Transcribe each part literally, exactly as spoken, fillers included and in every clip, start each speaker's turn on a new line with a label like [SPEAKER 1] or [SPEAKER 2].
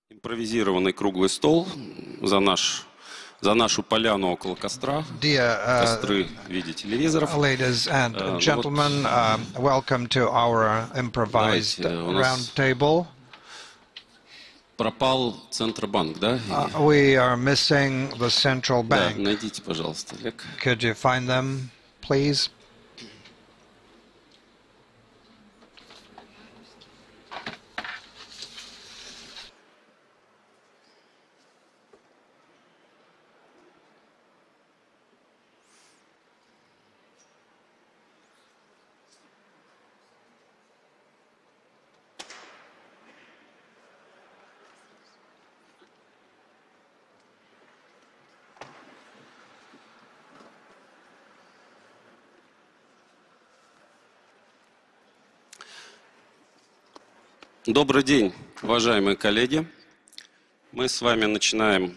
[SPEAKER 1] Импровизированный круглый стол за наш за нашу поляну около костра.
[SPEAKER 2] Dear uh,
[SPEAKER 1] Костры в виде телевизоров.
[SPEAKER 2] ladies and
[SPEAKER 1] Uh,
[SPEAKER 2] gentlemen, uh, welcome to our improvised
[SPEAKER 1] Давайте, у нас
[SPEAKER 2] round table.
[SPEAKER 1] пропал Центробанк, да?
[SPEAKER 2] Uh, we are missing the central
[SPEAKER 1] Да,
[SPEAKER 2] bank.
[SPEAKER 1] найдите, пожалуйста, Олег.
[SPEAKER 2] Could you find them, please?
[SPEAKER 1] Добрый день, уважаемые коллеги. Мы с вами начинаем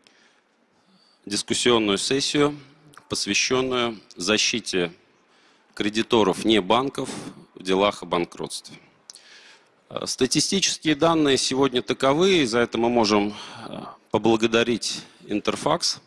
[SPEAKER 1] дискуссионную сессию, посвященную защите кредиторов не банков в делах о банкротстве. Статистические данные сегодня таковы, и за это мы можем поблагодарить Интерфакс.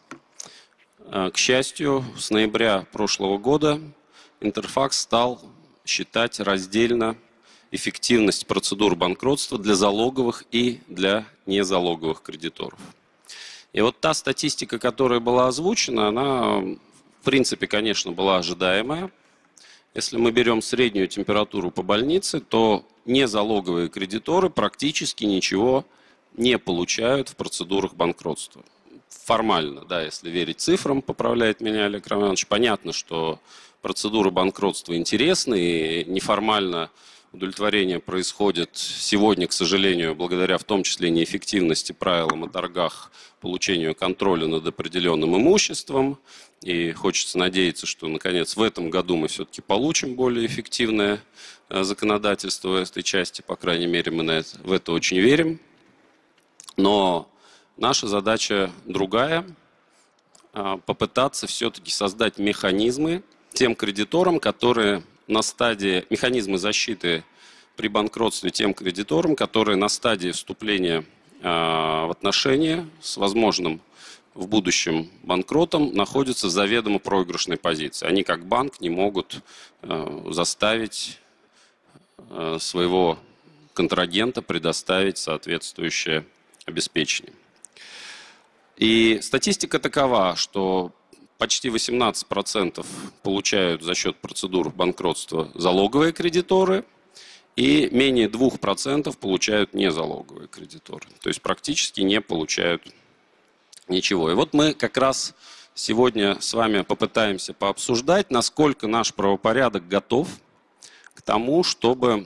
[SPEAKER 1] К счастью, с ноября прошлого года Интерфакс стал считать раздельно эффективность процедур банкротства для залоговых и для незалоговых кредиторов. И вот та статистика, которая была озвучена, она, в принципе, конечно, была ожидаемая. Если мы берем среднюю температуру по больнице, то незалоговые кредиторы практически ничего не получают в процедурах банкротства. Формально, да, если верить цифрам, поправляет меня Олег Романович, понятно, что процедуры банкротства интересны, и неформально удовлетворение происходит сегодня, к сожалению, благодаря в том числе неэффективности правилам о торгах, получению контроля над определенным имуществом. И хочется надеяться, что, наконец, в этом году мы все-таки получим более эффективное законодательство в этой части. По крайней мере, мы на это, в это очень верим. Но наша задача другая. Попытаться все-таки создать механизмы тем кредиторам, которые на стадии, механизмы защиты при банкротстве тем кредиторам, которые на стадии вступления э, в отношения с возможным в будущем банкротом находятся в заведомо проигрышной позиции. Они как банк не могут э, заставить э, своего контрагента предоставить соответствующее обеспечение. И статистика такова, что почти восемнадцать процентов получают за счет процедур банкротства залоговые кредиторы, и менее двух процентов получают незалоговые кредиторы. То есть практически не получают ничего. И вот мы как раз сегодня с вами попытаемся пообсуждать, насколько наш правопорядок готов к тому, чтобы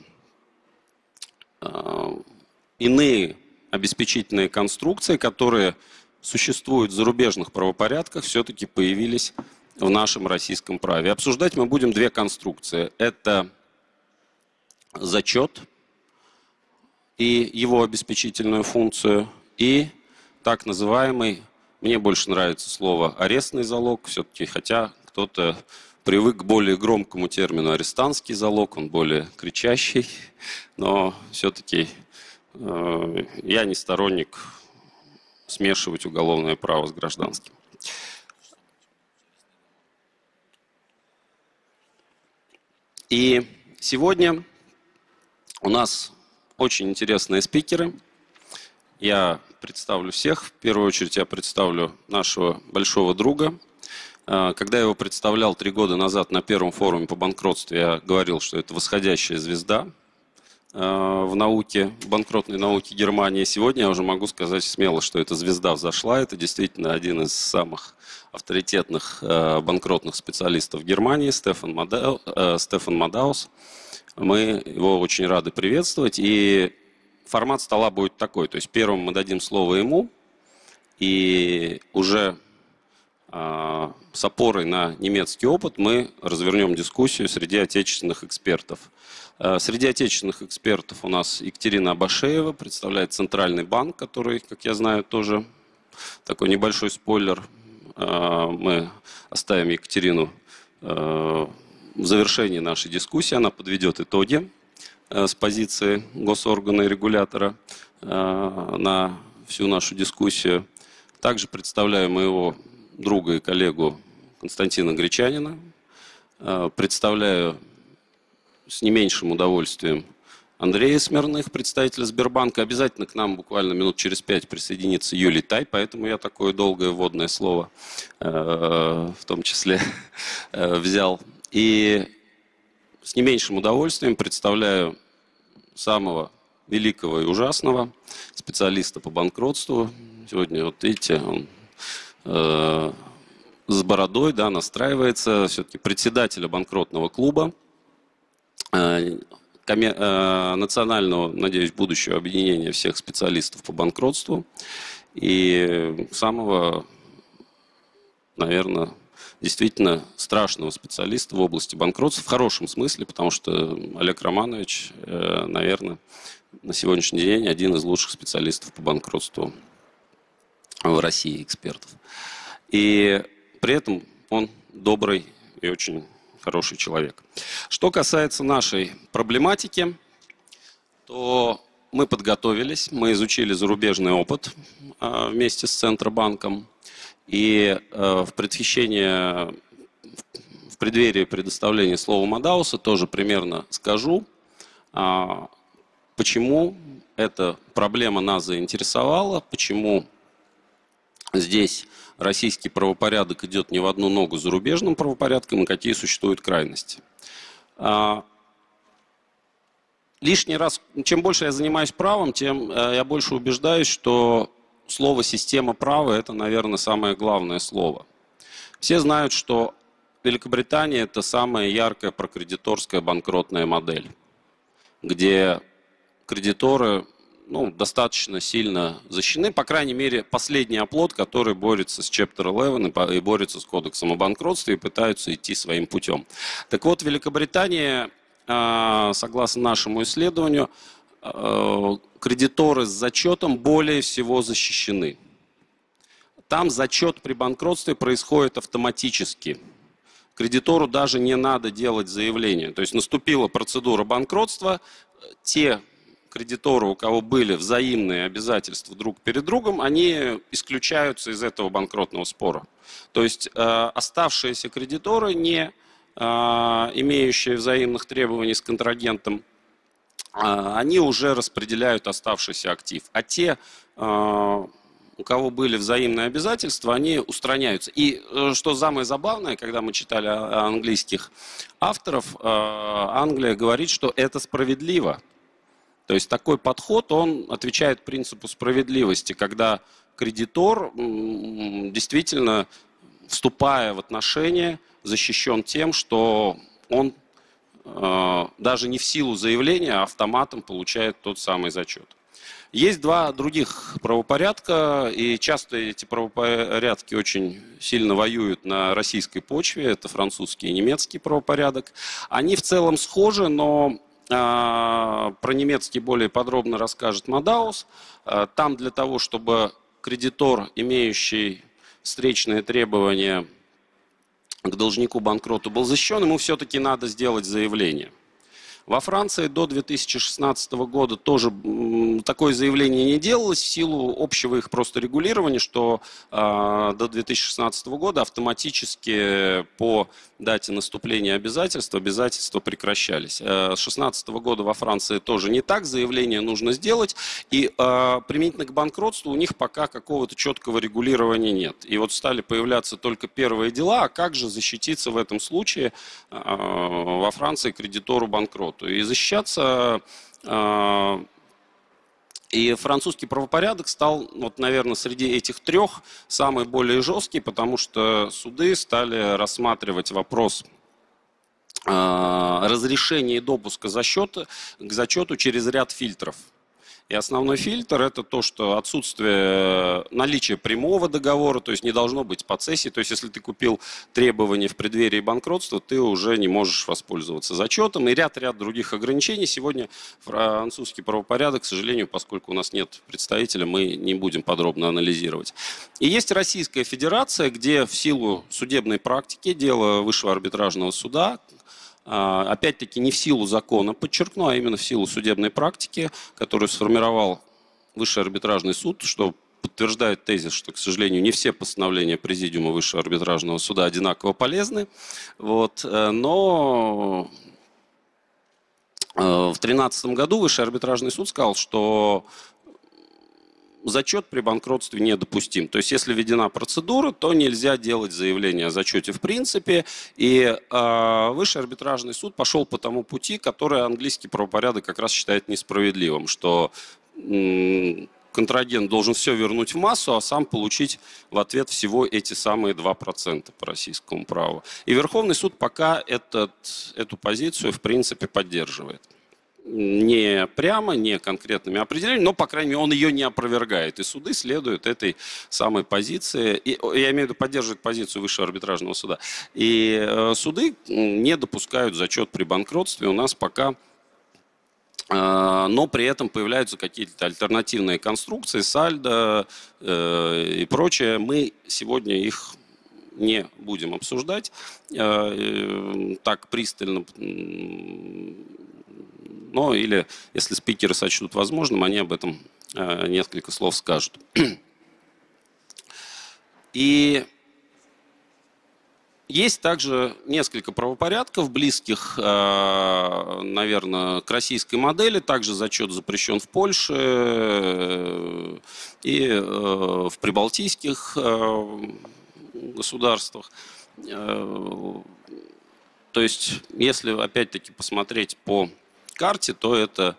[SPEAKER 1] э, иные обеспечительные конструкции, которые существуют в зарубежных правопорядках, все-таки появились в нашем российском праве. Обсуждать мы будем две конструкции. Это зачет и его обеспечительную функцию, и так называемый, мне больше нравится слово арестный залог, все-таки, хотя кто-то привык к более громкому термину арестантский залог, он более кричащий, но все-таки э, я не сторонник смешивать уголовное право с гражданским. И сегодня у нас очень интересные спикеры. Я представлю всех. В первую очередь я представлю нашего большого друга. Когда я его представлял три года назад на первом форуме по банкротству, я говорил, что это восходящая звезда в науке, в банкротной науке Германии. Сегодня я уже могу сказать смело, что эта звезда взошла. Это действительно один из самых авторитетных э, банкротных специалистов Германии, Стефан, Мадау, э, Стефан Мадаус. Мы его очень рады приветствовать. И формат стола будет такой. То есть первым мы дадим слово ему, и уже э, с опорой на немецкий опыт мы развернем дискуссию среди отечественных экспертов. Среди отечественных экспертов у нас Екатерина Абашеева, представляет Центральный банк, который, как я знаю, тоже такой небольшой спойлер. Мы оставим Екатерину в завершении нашей дискуссии, она подведет итоги с позиции госоргана и регулятора. на всю нашу дискуссию. Также представляю моего друга и коллегу Константина Гречанина. Представляю с не меньшим удовольствием Андрея Смирных, представителя Сбербанка. Обязательно к нам буквально минут через пять присоединится Юлий Тай, поэтому я такое долгое вводное слово в том числе взял. И с не меньшим удовольствием представляю самого великого и ужасного специалиста по банкротству. Сегодня, вот видите, он э, с бородой, да, настраивается, все-таки председателя банкротного клуба, э, коме, э, национального, надеюсь, будущего объединения всех специалистов по банкротству и самого, наверное, действительно страшного специалиста в области банкротства, в хорошем смысле, потому что Олег Романович, э, наверное, на сегодняшний день один из лучших специалистов по банкротству в России, экспертов. И при этом он добрый и очень хороший человек. Что касается нашей проблематики, то мы подготовились, мы изучили зарубежный опыт э, вместе с Центробанком. И э, в предвещение, в преддверии предоставления слова Мадауса тоже примерно скажу, э, почему эта проблема нас заинтересовала, почему здесь российский правопорядок идет не в одну ногу с зарубежным правопорядком и какие существуют крайности. Э, лишний раз, чем больше я занимаюсь правом, тем э, я больше убеждаюсь, что слово «система права» – это, наверное, самое главное слово. Все знают, что Великобритания – это самая яркая прокредиторская банкротная модель, где кредиторы ну, достаточно сильно защищены, по крайней мере, последний оплот, который борется с Чептер одиннадцать и борется с Кодексом о банкротстве и пытаются идти своим путем. Так вот, Великобритания, согласно нашему исследованию, кредиторы с зачетом более всего защищены. Там зачет при банкротстве происходит автоматически. Кредитору даже не надо делать заявление. То есть наступила процедура банкротства, те кредиторы, у кого были взаимные обязательства друг перед другом, они исключаются из этого банкротного спора. То есть э, оставшиеся кредиторы, не э, имеющие взаимных требований с контрагентом, они уже распределяют оставшийся актив. А те, у кого были взаимные обязательства, они устраняются. И что самое забавное, когда мы читали английских авторов, Англия говорит, что это справедливо. То есть такой подход, он отвечает принципу справедливости, когда кредитор действительно, вступая в отношения, защищен тем, что он даже не в силу заявления, а автоматом получает тот самый зачет. Есть два других правопорядка, и часто эти правопорядки очень сильно воюют на российской почве. Это французский и немецкий правопорядок. Они в целом схожи, но э, про немецкий более подробно расскажет Мадаус. Э, там для того, чтобы кредитор, имеющий встречные требования к должнику-банкроту, был защищен, ему все-таки надо сделать заявление. Во Франции до две тысячи шестнадцатого года тоже такое заявление не делалось в силу общего их просто регулирования, что э, до две тысячи шестнадцатого года автоматически по дате наступления обязательств обязательства прекращались. Э, с две тысячи шестнадцатого года во Франции тоже не так, заявление нужно сделать, и э, применительно к банкротству у них пока какого-то четкого регулирования нет. И вот стали появляться только первые дела, а как же защититься в этом случае э, во Франции кредитору банкроту. И защищаться, э, и французский правопорядок стал, вот, наверное, среди этих трех самый более жесткий, потому что суды стали рассматривать вопрос э, разрешения и допуска зачета, к зачету через ряд фильтров. И основной фильтр – это то, что отсутствие наличия прямого договора, то есть не должно быть подцессии. То есть если ты купил требования в преддверии банкротства, ты уже не можешь воспользоваться зачетом. И ряд-ряд других ограничений. Сегодня французский правопорядок, к сожалению, поскольку у нас нет представителя, мы не будем подробно анализировать. И есть Российская Федерация, где в силу судебной практики, дела Высшего арбитражного суда, опять-таки не в силу закона, подчеркну, а именно в силу судебной практики, которую сформировал Высший арбитражный суд, что подтверждает тезис, что, к сожалению, не все постановления Президиума Высшего арбитражного суда одинаково полезны. Вот, но в две тысячи тринадцатом году Высший арбитражный суд сказал, что зачет при банкротстве недопустим. То есть, если введена процедура, то нельзя делать заявление о зачете в принципе. И э, Высший арбитражный суд пошел по тому пути, который английский правопорядок как раз считает несправедливым, что э, контрагент должен все вернуть в массу, а сам получить в ответ всего эти самые два процента по российскому праву. И Верховный суд пока этот, эту позицию в принципе поддерживает. Не прямо, не конкретными определениями, но, по крайней мере, он ее не опровергает. И суды следуют этой самой позиции. И, я имею в виду, поддерживают позицию Высшего арбитражного суда. И э, суды не допускают зачет при банкротстве у нас пока, э, но при этом появляются какие-то альтернативные конструкции, сальдо э, и прочее. Мы сегодня их не будем обсуждать э, э, так пристально. Но или, если спикеры сочтут возможным, они об этом э, несколько слов скажут. И есть также несколько правопорядков, близких, э, наверное, к российской модели. Также зачет запрещен в Польше э, и э, в прибалтийских э, государствах. Э, то есть, если опять-таки посмотреть по карте, то это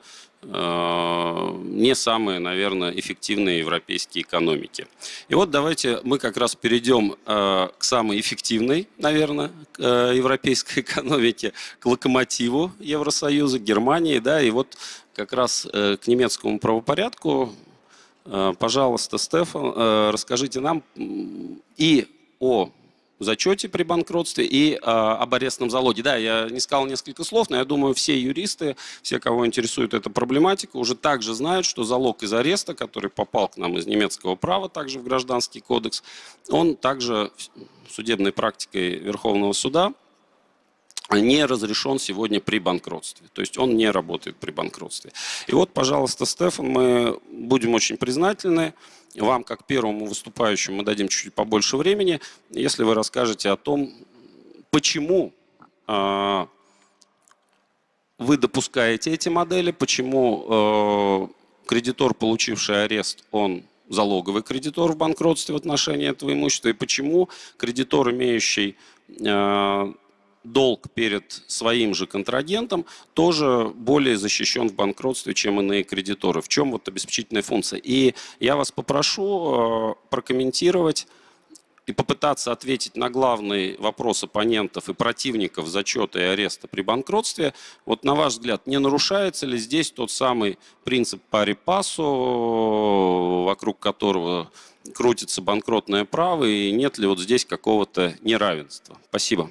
[SPEAKER 1] э, не самые, наверное, эффективные европейские экономики. И вот давайте мы как раз перейдем э, к самой эффективной, наверное, к, э, европейской экономике, к локомотиву Евросоюза, Германии, да, и вот как раз э, к немецкому правопорядку. Э, пожалуйста, Стефан, э, расскажите нам и о зачете при банкротстве и э, об арестном залоге. Да, я не сказал несколько слов, но я думаю, все юристы, все, кого интересует эта проблематика, уже также знают, что залог из ареста, который попал к нам из немецкого права, также в Гражданский кодекс, он также судебной практикой Верховного суда не разрешен сегодня при банкротстве. То есть он не работает при банкротстве. И вот, пожалуйста, Стефан, мы будем очень признательны. Вам, как первому выступающему, мы дадим чуть-чуть побольше времени, если вы расскажете о том, почему э, вы допускаете эти модели, почему э, кредитор, получивший арест, он залоговый кредитор в банкротстве в отношении этого имущества, и почему кредитор, имеющий э, долг перед своим же контрагентом, тоже более защищен в банкротстве, чем иные кредиторы. В чем вот обеспечительная функция? И я вас попрошу э, прокомментировать и попытаться ответить на главный вопрос оппонентов и противников зачета и ареста при банкротстве. Вот на ваш взгляд, не нарушается ли здесь тот самый принцип пари пассо, вокруг которого крутится банкротное право, и нет ли вот здесь какого-то неравенства? Спасибо.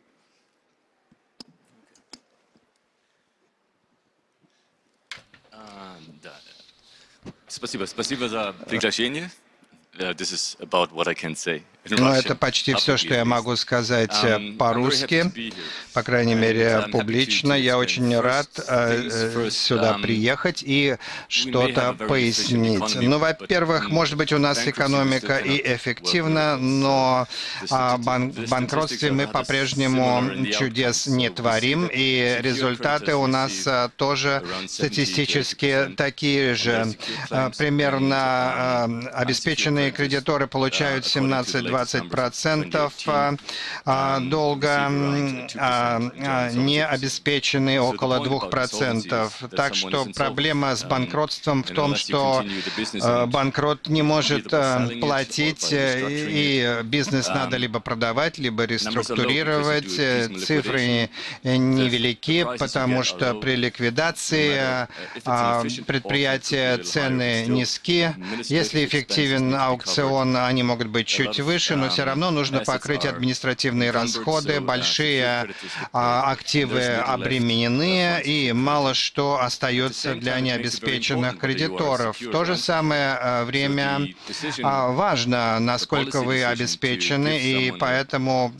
[SPEAKER 3] Спасибо, спасибо за приглашение. This is about what I can say.
[SPEAKER 2] Но это почти все, что я могу сказать по-русски, по крайней мере, публично. Я очень рад сюда приехать и что-то пояснить. Ну, во-первых, может быть, у нас экономика и эффективна, но в банкротстве мы по-прежнему чудес не творим, и результаты у нас тоже статистически такие же. Примерно обеспеченные кредиторы получают семнадцать-двадцать процентов долга, не обеспечены около двух процентов. Так что проблема с банкротством в том, что банкрот не может платить, и бизнес надо либо продавать, либо реструктурировать. Цифры невелики, потому что при ликвидации предприятия цены низкие. Если эффективен аукцион, они могут быть чуть выше. выше, но все равно нужно покрыть административные расходы, большие активы обременены, и мало что остается для необеспеченных кредиторов. В то же самое время важно, насколько вы обеспечены, и поэтому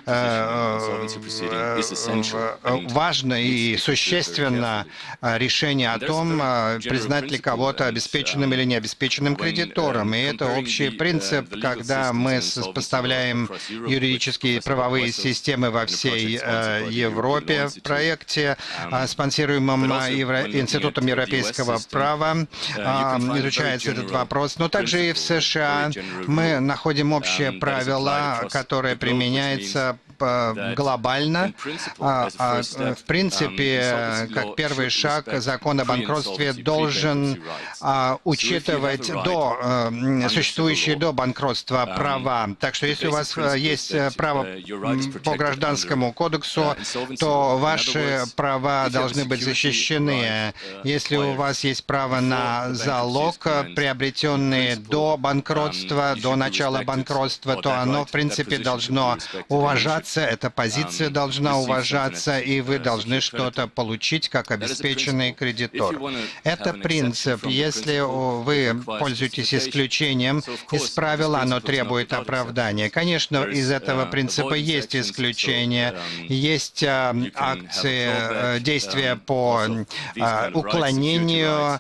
[SPEAKER 2] важно и существенно решение о том, признать ли кого-то обеспеченным или необеспеченным кредитором. И это общий принцип, когда мы сопоставляем юридические и правовые системы во всей Европе. В проекте, спонсируемом Институтом европейского права, изучается этот вопрос. Но также и в США мы находим общие правила, которые применяются глобально. В принципе, как первый шаг, закон о банкротстве должен учитывать до, существующие до банкротства права. Так что если у вас есть право по гражданскому кодексу, то ваши права должны быть защищены. Если у вас есть право на залог, приобретенный до банкротства, до начала банкротства, то оно, в принципе, должно уважаться. Эта позиция должна уважаться, и вы должны что-то получить как обеспеченный кредитор. Это принцип. Если вы пользуетесь исключением из правил, оно требует оправдания. Конечно, из этого принципа есть исключения. Есть акции, действия по уклонению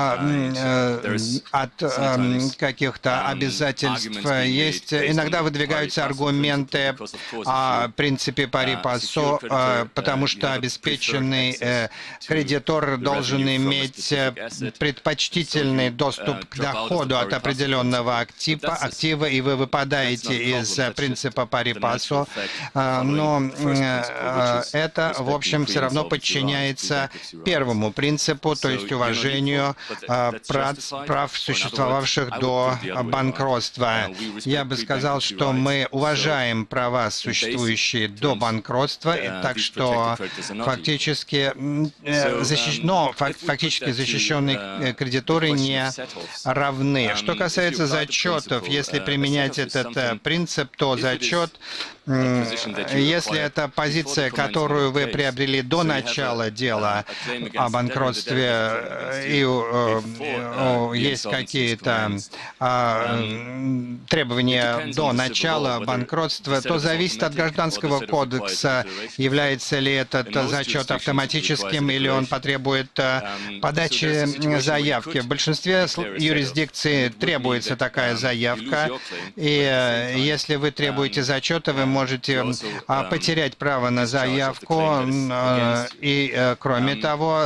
[SPEAKER 2] от каких-то обязательств. Есть, иногда выдвигаются аргументы о принципе пари пассо, потому что обеспеченный кредитор должен иметь предпочтительный доступ к доходу от определенного актива, актива и вы выпадаете из принципа пари пассо, но это, в общем, все равно подчиняется первому принципу, то есть уважению прав, прав существовавших до банкротства. Я бы сказал, что мы уважаем права существующих до банкротства, так что фактически, защищ... но фактически защищенные кредиторы не равны. Что касается зачетов, если применять этот принцип, то зачет, если это позиция, которую вы приобрели до начала дела о банкротстве, и есть какие-то требования до начала банкротства, то зависит от гражданского кодекса, является ли этот зачет автоматическим или он потребует подачи заявки. В большинстве юрисдикций требуется такая заявка, и если вы требуете зачета, вы можете потерять право на заявку, и кроме того,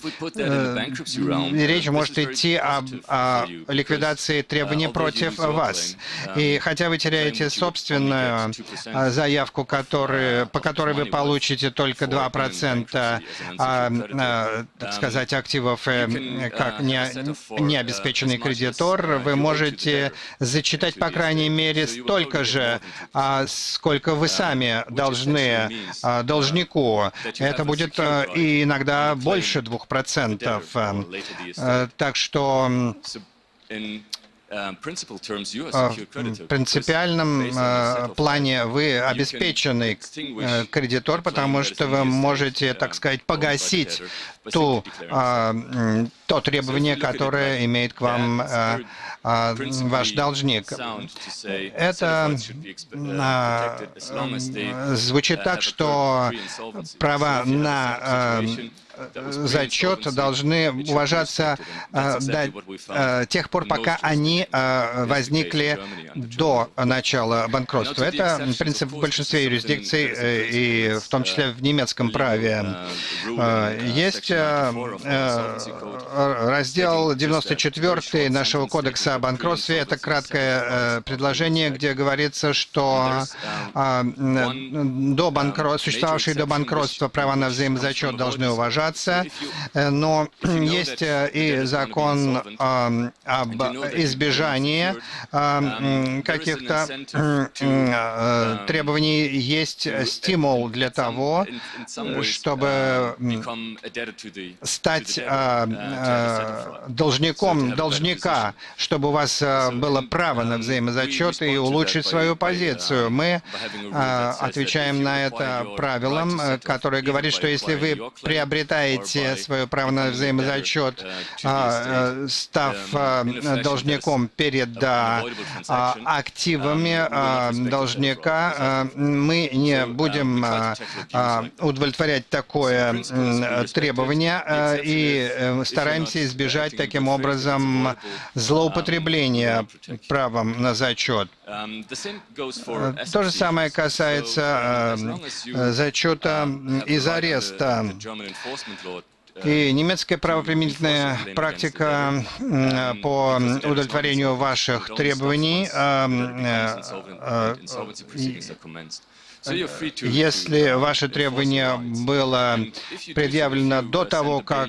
[SPEAKER 2] речь может идти об, о ликвидации требований против вас. И хотя вы теряете собственную заявку, который, по которой вы получите только два процента, а, а, так сказать, активов как не, необеспеченный кредитор, вы можете зачитать, по крайней мере, столько же, а, сколько вы сами должны а, должнику. Это будет а, и иногда больше двух процентов. А, так что в принципиальном плане вы обеспеченный кредитор, второй, что вы можете, так сказать, погасить ту, то требование, которое имеет к вам ваш должник. Это звучит так, что права на зачет должны уважаться э, до э, тех пор, пока они э, возникли до начала банкротства. Это принцип в большинстве юрисдикций, э, и в том числе в немецком праве. Э, есть э, э, раздел девяносто четвёртый нашего кодекса о банкротстве. Это краткое э, предложение, где говорится, что э, до банкрот... существовавшие до банкротства права на взаимозачет должны уважаться. ситуация, но есть и закон об избежании каких-то требований, есть стимул для того, чтобы стать должником должника, чтобы у вас было право на взаимозачет и улучшить свою позицию. Мы отвечаем на это правилом, которое говорит, что если вы приобретаете свое право на взаимозачет, став должником перед активами должника, мы не будем удовлетворять такое требование и стараемся избежать таким образом злоупотребления правом на зачет. То же самое касается зачета из ареста. И немецкая правоприменительная практика по удовлетворению ваших требований, если ваше требование было предъявлено до того, как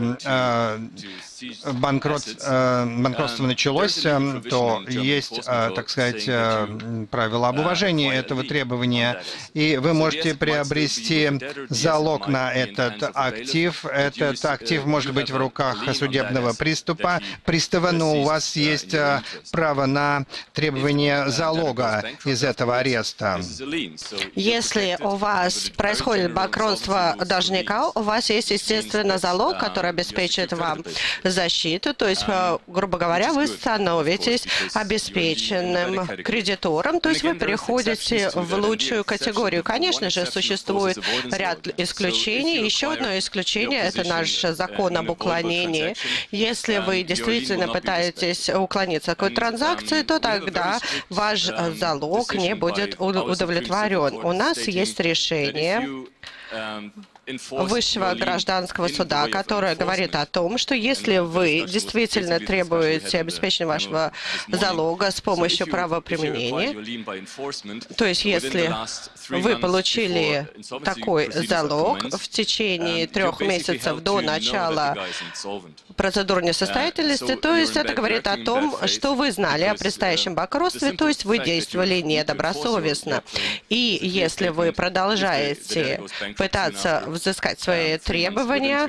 [SPEAKER 2] банкрот, банкротство началось, то есть, так сказать, правила об уважении этого требования, и вы можете приобрести залог на этот актив. Этот актив может быть в руках судебного приступа, пристава, но у вас есть право на требование залога из этого ареста.
[SPEAKER 4] Если у вас происходит банкротство должника, у вас есть, естественно, залог, который обеспечит вам защиту, то есть, грубо говоря, вы становитесь обеспеченным кредитором, то есть вы переходите в лучшую категорию. Конечно же, существует ряд исключений. Еще одно исключение – это наш закон об уклонении. Если вы действительно пытаетесь уклониться от какой-то транзакции, то тогда ваш залог не будет удовлетворен. У нас есть решение Высшего гражданского суда, которое говорит о том, что если вы действительно требуете обеспечения вашего залога с помощью правоприменения, то есть если вы получили такой залог в течение трех месяцев до начала процедуры несостоятельности, то есть это говорит о том, что вы знали о предстоящем банкротстве, то есть вы действовали недобросовестно. И если вы продолжаете пытаться взыскать свои требования,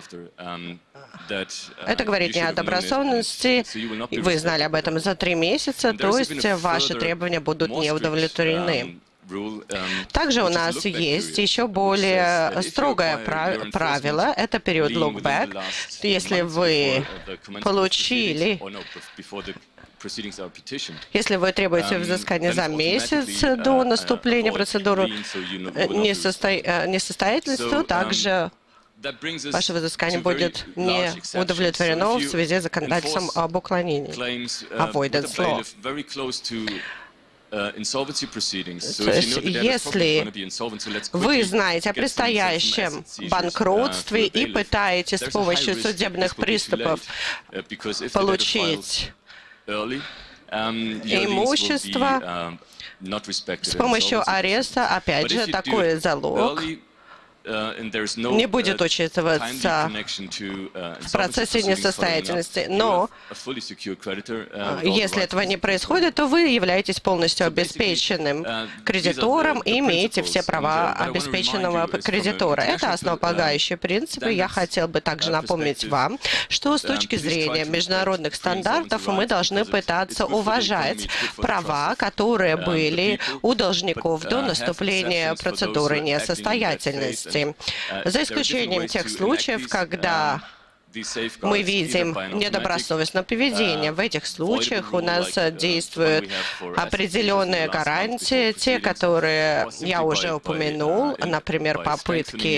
[SPEAKER 4] это говорит не о добросовестности, вы знали об этом за три месяца, то есть ваши требования будут не удовлетворены. Также у нас есть еще более строгое правило, это период look-back. Если вы получили, если вы требуете взыскания за месяц до наступления процедуры несостоятельности, то также ваше взыскание будет не удовлетворено в связи с законодательством об уклонении, avoidance law. То есть, если вы знаете о предстоящем банкротстве и пытаетесь с помощью судебных приступов получить имущество с помощью ареста, опять же, такой залог не будет учитываться в процессе несостоятельности. Но если этого не происходит, то вы являетесь полностью обеспеченным кредитором и имеете все права обеспеченного кредитора. Это основополагающие принципы. Я хотел бы также напомнить вам, что с точки зрения международных стандартов мы должны пытаться уважать права, которые были у должников до наступления процедуры несостоятельности. За исключением тех случаев, когда мы видим недобросовестное поведение. В этих случаях у нас действуют определенные гарантии, те, которые я уже упомянул, например, попытки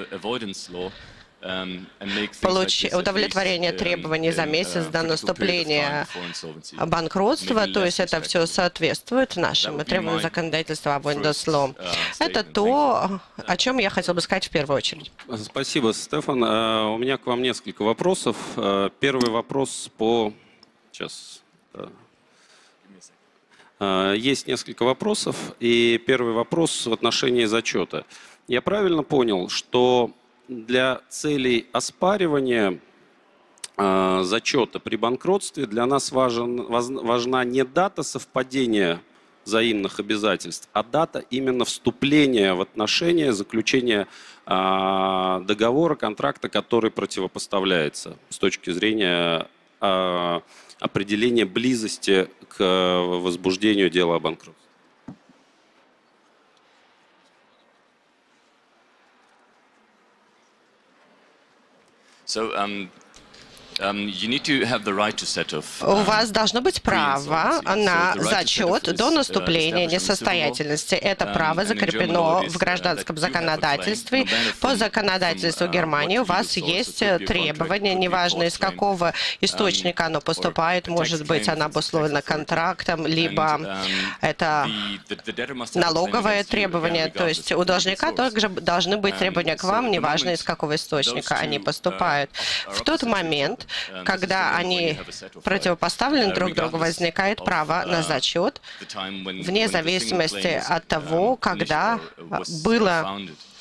[SPEAKER 4] Получ... удовлетворение требований за месяц до наступления банкротства, то есть это все соответствует нашим требованиям законодательства avoidance law. Это то, о чем я хотел бы сказать в первую очередь.
[SPEAKER 1] Спасибо, Стефан. У меня к вам несколько вопросов. Первый вопрос по... Сейчас... Есть несколько вопросов, и первый вопрос в отношении зачета. Я правильно понял, что для целей оспаривания э, зачета при банкротстве для нас важен, важна не дата совпадения взаимных обязательств, а дата именно вступления в отношения, заключения э, договора, контракта, который противопоставляется с точки зрения э, определения близости к возбуждению дела о банкротстве.
[SPEAKER 3] So, um, um, you need to have the right to set off,
[SPEAKER 4] У
[SPEAKER 3] um,
[SPEAKER 4] вас должно быть право на зачет до наступления несостоятельности. Это право закреплено в гражданском законодательстве. По законодательству Германии у вас есть требования, неважно из какого источника оно поступает, может быть, оно обусловлено контрактом, либо это налоговое требование. То есть у должника также должны быть требования к вам, неважно из какого источника они поступают. В тот момент, когда они противопоставлены друг другу, возникает право на зачет, вне зависимости от того, когда было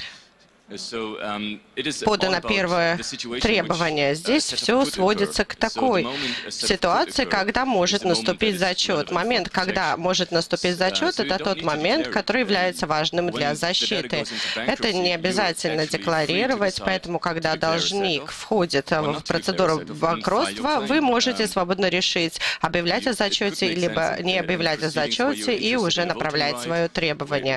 [SPEAKER 4] подано первое требование. Здесь все сводится к такой ситуации, когда может наступить зачет. Момент, когда может наступить зачет, это тот момент, который является важным для защиты. Это не обязательно декларировать, поэтому, когда должник входит в процедуру банкротства, вы можете свободно решить, объявлять о зачете, либо не объявлять о зачете и уже направлять свое требование.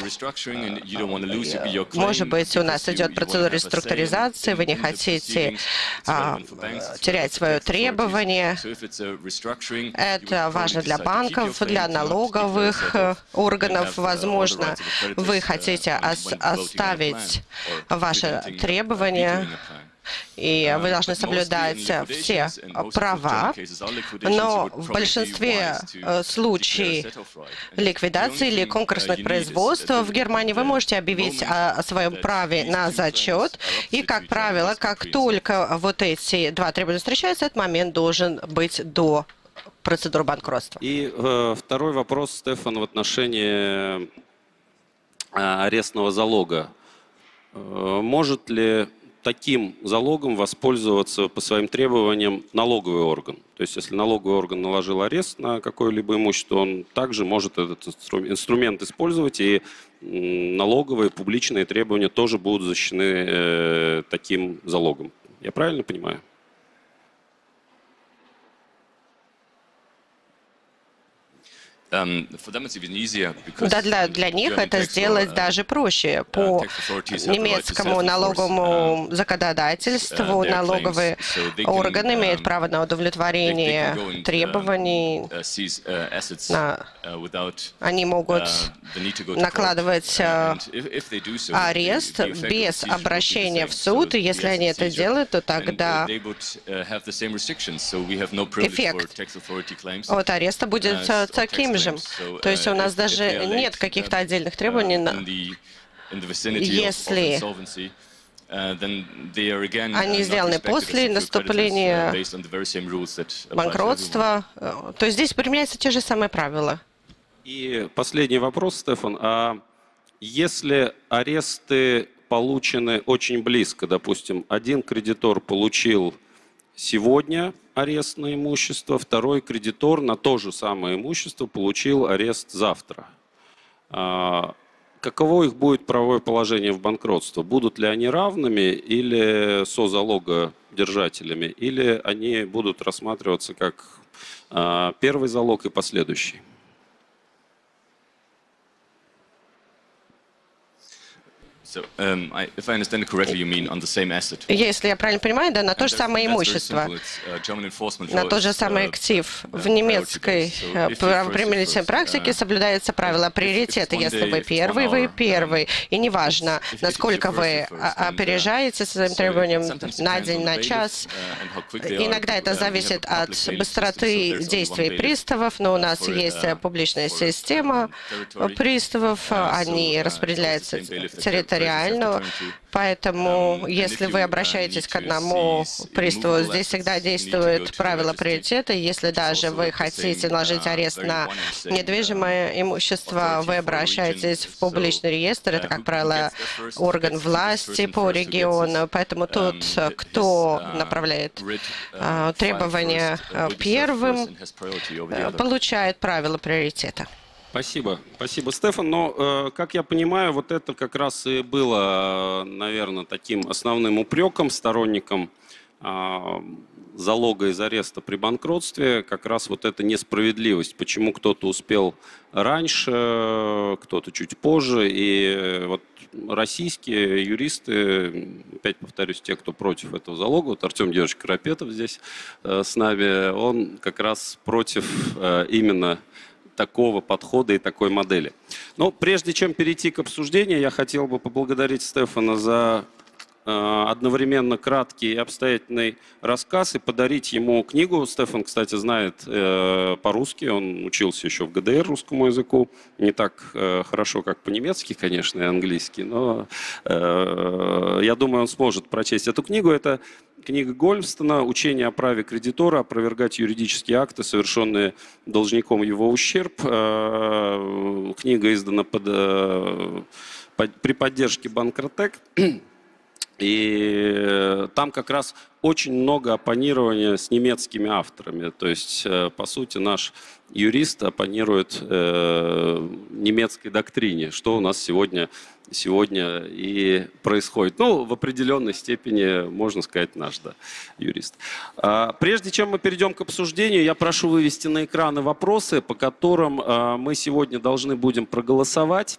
[SPEAKER 4] Может быть, у нас идет процедура реструктуризации, вы не хотите а, терять свое требование. Это важно для банков, для налоговых органов. Возможно, вы хотите оставить ваше требование, и вы должны соблюдать все права, но в большинстве случаев ликвидации или конкурсных производств в Германии вы можете объявить о своем праве на зачет, и, как правило, как только вот эти два требования встречаются, этот момент должен быть до процедуры банкротства.
[SPEAKER 1] И э, второй вопрос, Стефан, в отношении э, арестного залога. Э, может ли таким залогом воспользоваться по своим требованиям налоговый орган? То есть, если налоговый орган наложил арест на какое-либо имущество, он также может этот инструмент использовать, и налоговые публичные требования тоже будут защищены э, таким залогом. Я правильно понимаю?
[SPEAKER 4] Да, для, для них это сделать даже проще. По немецкому налоговому законодательству налоговые органы имеют право на удовлетворение требований. На, они могут накладывать арест без обращения в суд, и если они это делают, то тогда эффект от ареста будет таким же. То есть у нас даже нет каких-то отдельных требований, если они сделаны после наступления банкротства, то есть здесь применяются те же самые правила.
[SPEAKER 1] И последний вопрос, Стефан. А если аресты получены очень близко, допустим, один кредитор получил сегодня арест на имущество, второй кредитор на то же самое имущество получил арест завтра. А, каково их будет правовое положение в банкротстве? Будут ли они равными или созалогодержателями, или они будут рассматриваться как а, первый залог и последующий?
[SPEAKER 4] Если я правильно понимаю, да, на то же самое имущество, на тот же самый актив. В немецкой правоприменительной практике соблюдается правило приоритета. Если вы первый, вы первый. И неважно, насколько вы опережаете своим требованием на день, на час. Иногда это зависит от быстроты действий приставов, но у нас есть публичная система приставов, они распределяются территориально нереально. Поэтому, если вы обращаетесь к одному приставу, здесь всегда действует правило приоритета. Если даже вы хотите наложить арест на недвижимое имущество, вы обращаетесь в публичный реестр. Это, как правило, орган власти по региону. Поэтому тот, кто направляет требования первым, получает правило приоритета.
[SPEAKER 1] Спасибо. Спасибо, Стефан. Но, как я понимаю, вот это как раз и было, наверное, таким основным упреком сторонникам залога из ареста при банкротстве, как раз вот эта несправедливость. Почему кто-то успел раньше, кто-то чуть позже. И вот российские юристы, опять повторюсь, те, кто против этого залога, вот Артем Георгиевич Карапетов здесь с нами, он как раз против именно такого подхода и такой модели. Но прежде чем перейти к обсуждению, я хотел бы поблагодарить Стефана за э, одновременно краткий и обстоятельный рассказ и подарить ему книгу. Стефан, кстати, знает э, по-русски, он учился еще в ГДР русскому языку, не так э, хорошо, как по-немецки, конечно, и английский, но э, я думаю, он сможет прочесть эту книгу. Это книга Гольфстона «Учение о праве кредитора опровергать юридические акты, совершенные должником в его ущерб». Книга издана под, под, при поддержке Банкротек. И там как раз очень много оппонирования с немецкими авторами. То есть, по сути, наш юрист оппонирует э, немецкой доктрине, что у нас сегодня, сегодня и происходит. Ну, в определенной степени, можно сказать, наш да, юрист. А, прежде чем мы перейдем к обсуждению, я прошу вывести на экраны вопросы, по которым а, мы сегодня должны будем проголосовать.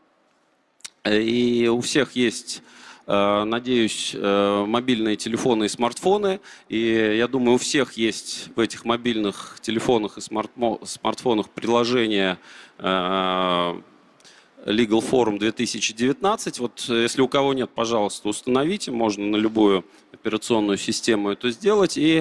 [SPEAKER 1] И у всех есть, надеюсь, мобильные телефоны и смартфоны. И я думаю, у всех есть в этих мобильных телефонах и смартфонах приложение Legal Forum две тысячи девятнадцать. Вот если у кого нет, пожалуйста, установите. Можно на любую операционную систему это сделать. И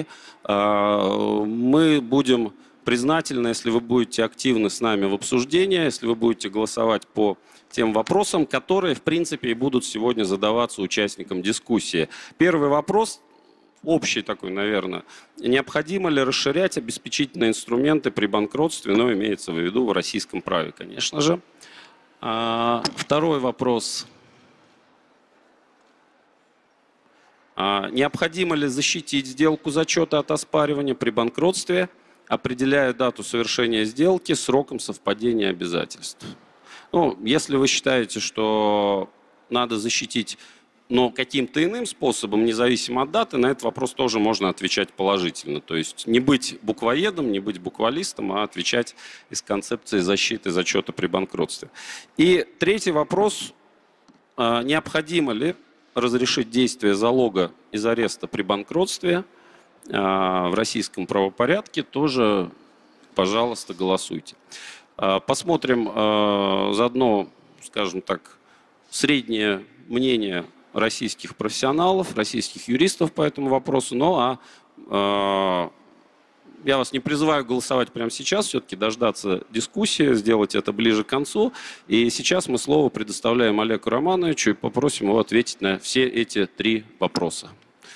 [SPEAKER 1] мы будем признательны, если вы будете активны с нами в обсуждении, если вы будете голосовать по тем вопросам, которые, в принципе, и будут сегодня задаваться участникам дискуссии. Первый вопрос, общий такой, наверное. Необходимо ли расширять обеспечительные инструменты при банкротстве, но имеется в виду в российском праве, конечно же. А, второй вопрос. А, необходимо ли защитить сделку зачета от оспаривания при банкротстве, определяя дату совершения сделки сроком совпадения обязательств? Ну, если вы считаете, что надо защитить, но каким-то иным способом, независимо от даты, на этот вопрос тоже можно отвечать положительно. То есть не быть буквоедом, не быть буквалистом, а отвечать из концепции защиты зачета при банкротстве. И третий вопрос. Необходимо ли разрешить действие залога из ареста при банкротстве в российском правопорядке? Тоже, пожалуйста, голосуйте. Посмотрим заодно, скажем так, среднее мнение российских профессионалов, российских юристов по этому вопросу. Ну а я вас не призываю голосовать прямо сейчас, все-таки дождаться дискуссии, сделать это ближе к концу. И сейчас мы слово предоставляем Олегу Романовичу и попросим его ответить на все эти три вопроса.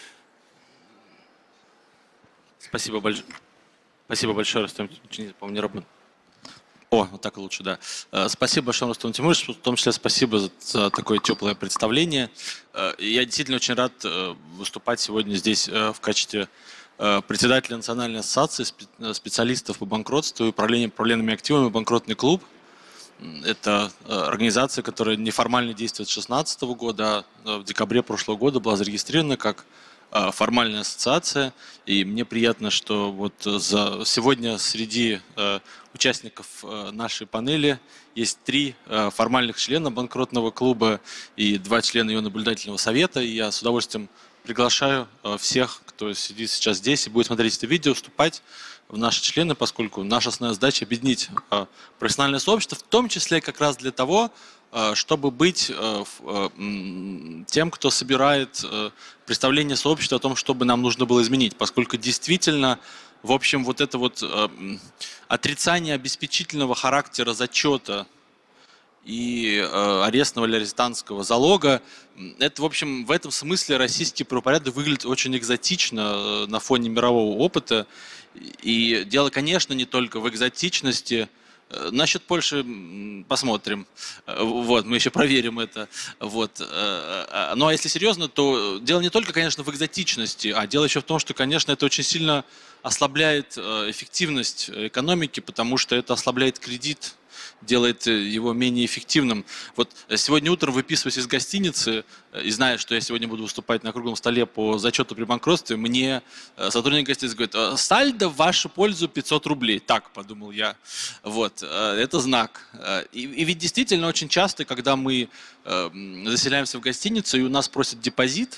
[SPEAKER 5] Спасибо большое. Спасибо большое, Рустам, по-моему, не работает. О, вот так лучше, да. Спасибо большое, Рустам Тимурович, в том числе спасибо за, за такое теплое представление. Я действительно очень рад выступать сегодня здесь в качестве председателя Национальной ассоциации специалистов по банкротству и управлению проблемными активами «Банкротный клуб». Это организация, которая неформально действует с две тысячи шестнадцатого года, а в декабре прошлого года была зарегистрирована как формальная ассоциация, и мне приятно, что вот за сегодня среди э, участников э, нашей панели есть три э, формальных члена банкротного клуба и два члена его наблюдательного совета, и я с удовольствием приглашаю э, всех, кто сидит сейчас здесь и будет смотреть это видео, вступать в наши члены, поскольку наша основная задача объединить э, профессиональное сообщество, в том числе как раз для того, чтобы быть тем, кто собирает представление сообщества о том, что бы нам нужно было изменить, поскольку действительно, в общем, вот это вот отрицание обеспечительного характера зачета и э, арестного или арестантского залога. Это, в общем, в этом смысле российский правопорядок выглядит очень экзотично на фоне мирового опыта. И дело, конечно, не только в экзотичности. Насчет Польши посмотрим. Вот, мы еще проверим это. Вот. Ну, а если серьезно, то дело не только, конечно, в экзотичности, а дело еще в том, что, конечно, это очень сильно ослабляет эффективность экономики, потому что это ослабляет кредит, делает его менее эффективным. Вот сегодня утром, выписываясь из гостиницы и зная, что я сегодня буду выступать на круглом столе по зачету при банкротстве, мне сотрудник гостиницы говорит: сальдо в вашу пользу пятьсот рублей. Так, подумал я. Вот, это знак. И, и ведь действительно очень часто, когда мы заселяемся в гостиницу и у нас просят депозит,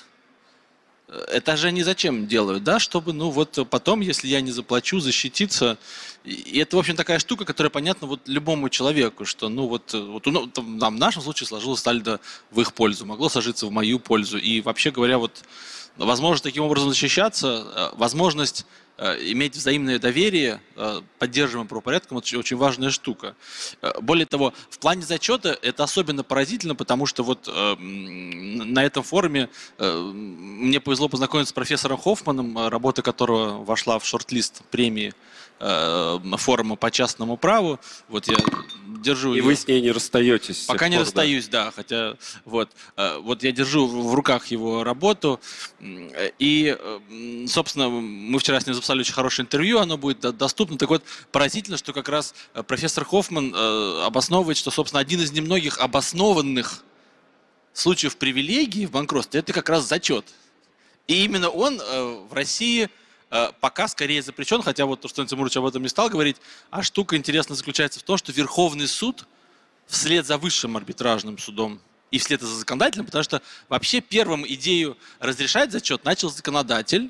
[SPEAKER 5] это же они зачем делают, да, чтобы, ну вот потом, если я не заплачу, защититься. И это, в общем, такая штука, которая понятна вот любому человеку, что, ну вот, вот ну, там, в нашем случае сложилось сальдо в их пользу, могло сложиться в мою пользу. И вообще говоря, вот возможность таким образом защищаться, возможность иметь взаимное доверие, поддерживаемым правопорядком, это очень важная штука. Более того, в плане зачета это особенно поразительно, потому что вот на этом форуме мне повезло познакомиться с профессором Хоффманом, работа которого вошла в шорт-лист премии форума по частному праву. Вот я держу.
[SPEAKER 1] И
[SPEAKER 5] ее.
[SPEAKER 1] Вы с ней не расстаетесь?
[SPEAKER 5] Пока не
[SPEAKER 1] пор,
[SPEAKER 5] расстаюсь, да. да, хотя вот, вот я держу в руках его работу. И, собственно, мы вчера с ним записали очень хорошее интервью, оно будет доступно. Так вот, поразительно, что как раз профессор Хоффман обосновывает, что, собственно, один из немногих обоснованных случаев привилегий в банкротстве – это как раз зачет. И именно он в России пока скорее запрещен, хотя вот Рустем Тимурович об этом не стал говорить, а штука интересная заключается в том, что Верховный суд вслед за высшим арбитражным судом и вслед за законодателем, потому что вообще первым идею разрешать зачет начал законодатель,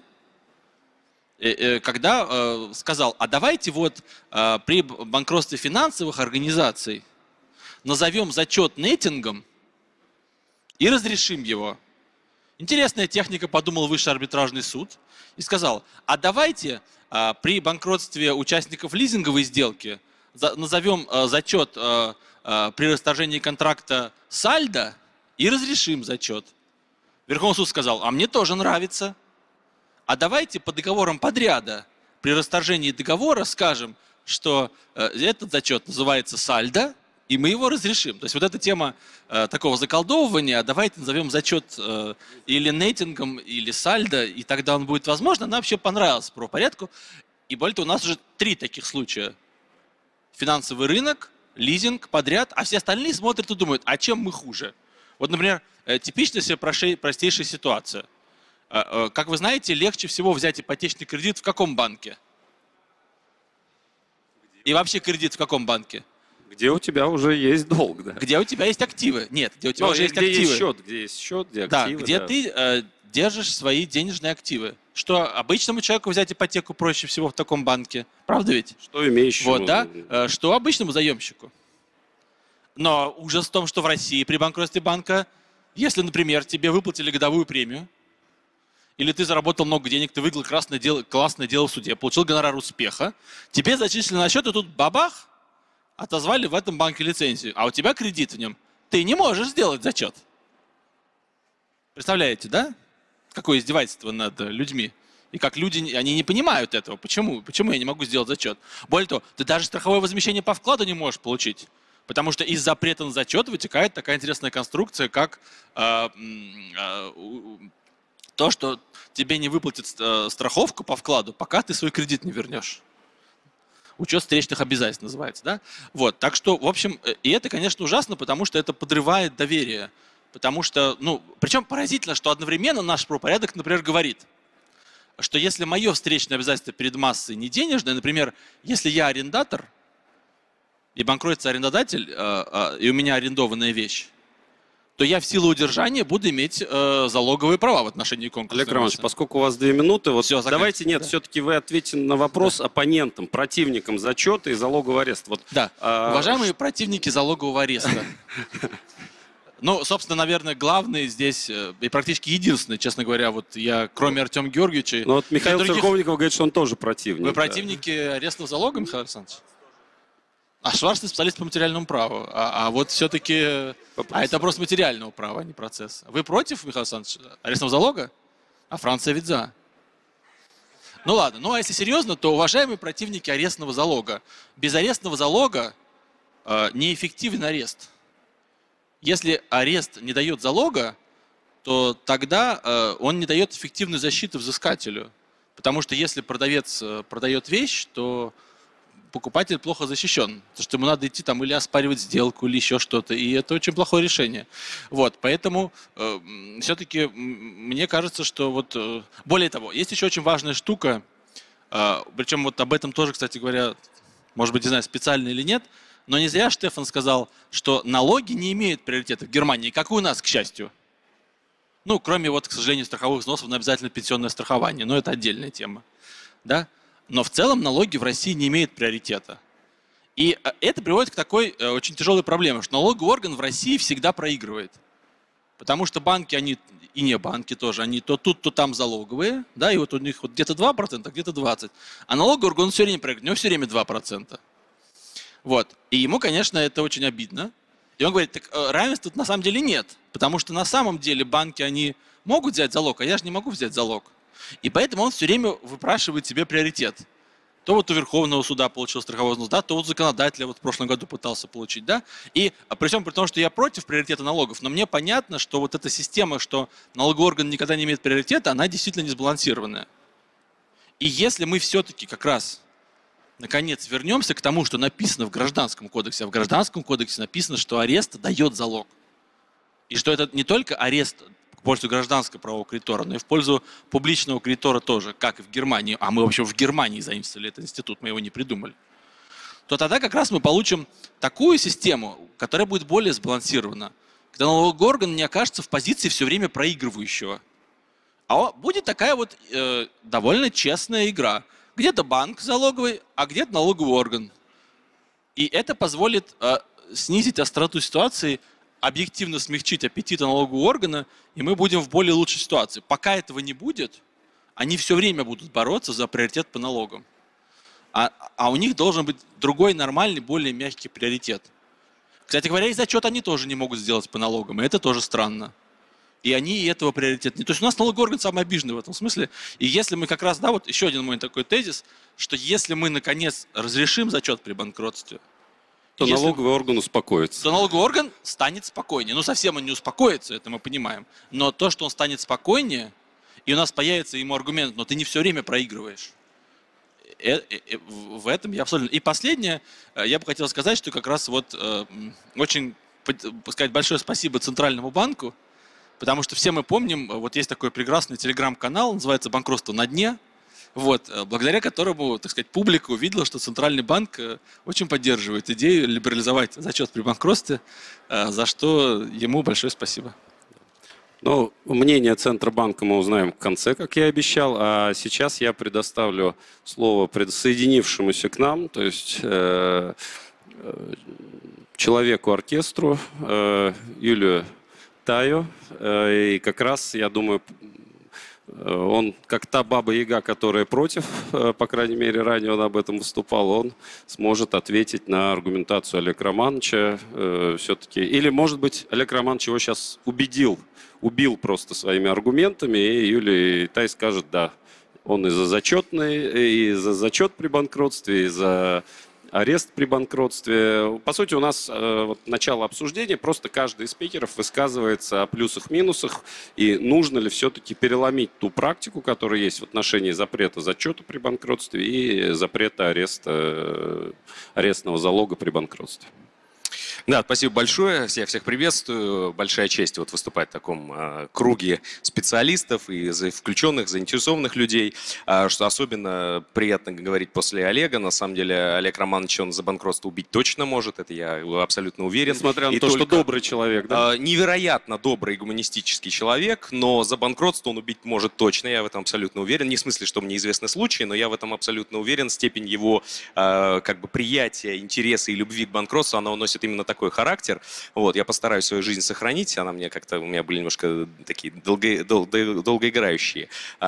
[SPEAKER 5] когда сказал: а давайте вот при банкротстве финансовых организаций назовем зачет неттингом и разрешим его. Интересная техника, подумал высший арбитражный суд и сказал: а давайте а, при банкротстве участников лизинговой сделки за, назовем а, зачет а, а, при расторжении контракта сальдо и разрешим зачет. Верховный суд сказал: а мне тоже нравится. А давайте по договорам подряда при расторжении договора скажем, что а, этот зачет называется сальдо, и мы его разрешим. То есть вот эта тема э, такого заколдовывания, давайте назовем зачет э, или нейтингом, или сальдо, и тогда он будет возможен. Она вообще понравилась правопорядку. И более того, у нас уже три таких случая. Финансовый рынок, лизинг, подряд, а все остальные смотрят и думают: а чем мы хуже? Вот, например, э, типичная себе простейшая ситуация. Э, э, как вы знаете, легче всего взять ипотечный кредит в каком банке? И вообще кредит в каком банке?
[SPEAKER 1] Где у тебя уже есть долг, да?
[SPEAKER 5] Где у тебя есть активы. Нет, где у тебя
[SPEAKER 1] Но
[SPEAKER 5] уже есть
[SPEAKER 1] где
[SPEAKER 5] активы.
[SPEAKER 1] Есть счет, где есть счет, где
[SPEAKER 5] да,
[SPEAKER 1] активы.
[SPEAKER 5] Где
[SPEAKER 1] да.
[SPEAKER 5] ты э, держишь свои денежные активы. Что обычному человеку взять ипотеку проще всего в таком банке. Правда ведь?
[SPEAKER 1] Что имеющему.
[SPEAKER 5] Вот, да? Э, что обычному заемщику. Но ужас в том, что в России при банкротстве банка, если, например, тебе выплатили годовую премию, или ты заработал много денег, ты выиграл классное дело, классное дело в суде, получил гонорар успеха, тебе зачислили на счет, и тут бабах, отозвали в этом банке лицензию, а у тебя кредит в нем. Ты не можешь сделать зачет. Представляете, да? Какое издевательство над людьми. И как люди, они не понимают этого. Почему? Почему я не могу сделать зачет? Более того, ты даже страховое возмещение по вкладу не можешь получить. Потому что из запрета на зачет вытекает такая интересная конструкция, как э, э, то, что тебе не выплатят э, страховку по вкладу, пока ты свой кредит не вернешь. Учет встречных обязательств называется, да? Вот, так что, в общем, и это, конечно, ужасно, потому что это подрывает доверие. Потому что, ну, причем поразительно, что одновременно наш правопорядок, например, говорит, что если мое встречное обязательство перед массой не денежное, например, если я арендатор, и банкротится арендодатель, и у меня арендованная вещь, то я в силу удержания буду иметь э, залоговые права в отношении конкурса.
[SPEAKER 1] Олег Романович, поскольку у вас две минуты, вот
[SPEAKER 5] Все,
[SPEAKER 1] давайте, нет, да. все-таки вы ответите на вопрос да. оппонентам, противникам зачета и залогового ареста. Вот,
[SPEAKER 5] да, а... уважаемые ш... противники залогового ареста. Ну, собственно, наверное, главный здесь, и практически единственный, честно говоря, вот я, кроме Артема Георгиевича...
[SPEAKER 1] Ну вот Михаил других... Церковников говорит, что он тоже противник.
[SPEAKER 5] Вы
[SPEAKER 1] да.
[SPEAKER 5] противники арестов залога, Михаил Александрович? А Шварц специалист по материальному праву. А, а вот все-таки... А это просто материального права, а не процесс. Вы против, Михаил Александрович, арестного залога? А Франция ведь за. Ну ладно, ну а если серьезно, то, уважаемые противники арестного залога, без арестного залога э, неэффективен арест. Если арест не дает залога, то тогда э, он не дает эффективной защиты взыскателю. Потому что если продавец э, продает вещь, то покупатель плохо защищен. Потому что ему надо идти там или оспаривать сделку, или еще что-то. И это очень плохое решение. Вот, поэтому э, все-таки мне кажется, что вот... Э, более того, есть еще очень важная штука, э, причем вот об этом тоже, кстати говоря, может быть, не знаю, специально или нет, но не зря Штефан сказал, что налоги не имеют приоритета в Германии, как и у нас, к счастью. Ну, кроме, вот, к сожалению, страховых взносов на обязательно пенсионное страхование, но это отдельная тема. Да? Но в целом налоги в России не имеют приоритета. И это приводит к такой очень тяжелой проблеме, что налоговый орган в России всегда проигрывает. Потому что банки, они и не банки тоже, они то тут, то там залоговые, да, и вот у них вот где-то два процента, где-то двадцать процентов. А налоговый орган все время проигрывает, у него все время два процента. Вот. И ему, конечно, это очень обидно. И он говорит, так равенства тут на самом деле нет. Потому что на самом деле банки, они могут взять залог, а я же не могу взять залог. И поэтому он все время выпрашивает себе приоритет. То вот у Верховного суда получил страховой взнос, да, то вот законодателя вот в прошлом году пытался получить, да. И при всем при том, что я против приоритета налогов, но мне понятно, что вот эта система, что налоговый орган никогда не имеет приоритета, она действительно не сбалансированная. И если мы все-таки как раз, наконец, вернемся к тому, что написано в Гражданском кодексе, а в Гражданском кодексе написано, что арест дает залог. И что это не только арест в пользу гражданского правового кредитора, но и в пользу публичного кредитора тоже, как и в Германии. А мы, в общем, в Германии заимствовали этот институт, мы его не придумали. То тогда как раз мы получим такую систему, которая будет более сбалансирована, когда налоговый орган не окажется в позиции все время проигрывающего. А будет такая вот э, довольно честная игра. Где-то банк залоговый, а где-то налоговый орган. И это позволит э, снизить остроту ситуации, объективно смягчить аппетиты налогового органа, и мы будем в более лучшей ситуации. Пока этого не будет, они все время будут бороться за приоритет по налогам. А, а у них должен быть другой нормальный, более мягкий приоритет. Кстати говоря, и зачет они тоже не могут сделать по налогам, и это тоже странно. И они и этого приоритета не. То есть у нас налоговый орган самый обиженный в этом смысле. И если мы как раз, да, вот еще один мой такой тезис, что если мы наконец разрешим зачет при банкротстве,
[SPEAKER 1] то
[SPEAKER 5] если,
[SPEAKER 1] налоговый орган успокоится.
[SPEAKER 5] То налоговый орган станет спокойнее. Ну, совсем он не успокоится, это мы понимаем. Но то, что он станет спокойнее, и у нас появится ему аргумент, но ты не все время проигрываешь. Э, э, э, в этом я абсолютно... И последнее, я бы хотел сказать, что как раз вот э, очень, сказать, большое спасибо Центральному банку, потому что все мы помним, вот есть такой прекрасный телеграм-канал, называется «Банкротство на дне», вот, благодаря которому, так сказать, публика увидела, что Центральный банк очень поддерживает идею либерализовать зачет при банкротстве, за что ему большое спасибо.
[SPEAKER 1] Ну, мнение Центробанка мы узнаем в конце, как я обещал, а сейчас я предоставлю слово присоединившемуся к нам, то есть э, человеку-оркестру э, Юлию Таю, э, и как раз, я думаю, он, как та баба-яга, которая против, по крайней мере, ранее он об этом выступал, он сможет ответить на аргументацию Олега Романовича э, все-таки. Или, может быть, Олег Романович его сейчас убедил, убил просто своими аргументами, и Юлия Тай скажет, да, он и за зачетный, и за зачет при банкротстве, и за арест при банкротстве. По сути, у нас э, вот, начало обсуждения, просто каждый из спикеров высказывается о плюсах-минусах, и нужно ли все-таки переломить ту практику, которая есть в отношении запрета зачета при банкротстве и запрета ареста, э, арестного залога при банкротстве.
[SPEAKER 6] Да, спасибо большое. Я всех приветствую. Большая честь вот выступать в таком э, круге специалистов и за включенных, заинтересованных людей. Э, что особенно приятно говорить после Олега. На самом деле Олег Романович, он за банкротство убить точно может. Это я абсолютно уверен.
[SPEAKER 1] Несмотря на
[SPEAKER 6] и
[SPEAKER 1] то,
[SPEAKER 6] только,
[SPEAKER 1] что добрый человек, да?
[SPEAKER 6] Э, невероятно добрый гуманистический человек, но за банкротство он убить может точно. Я в этом абсолютно уверен. Не в смысле, что мне известны случаи, но я в этом абсолютно уверен. Степень его э, как бы приятия, интереса и любви к банкротству, она носит именно такой такой характер. Вот, я постараюсь свою жизнь сохранить. Она мне как-то, у меня были немножко такие долго, дол, долгоиграющие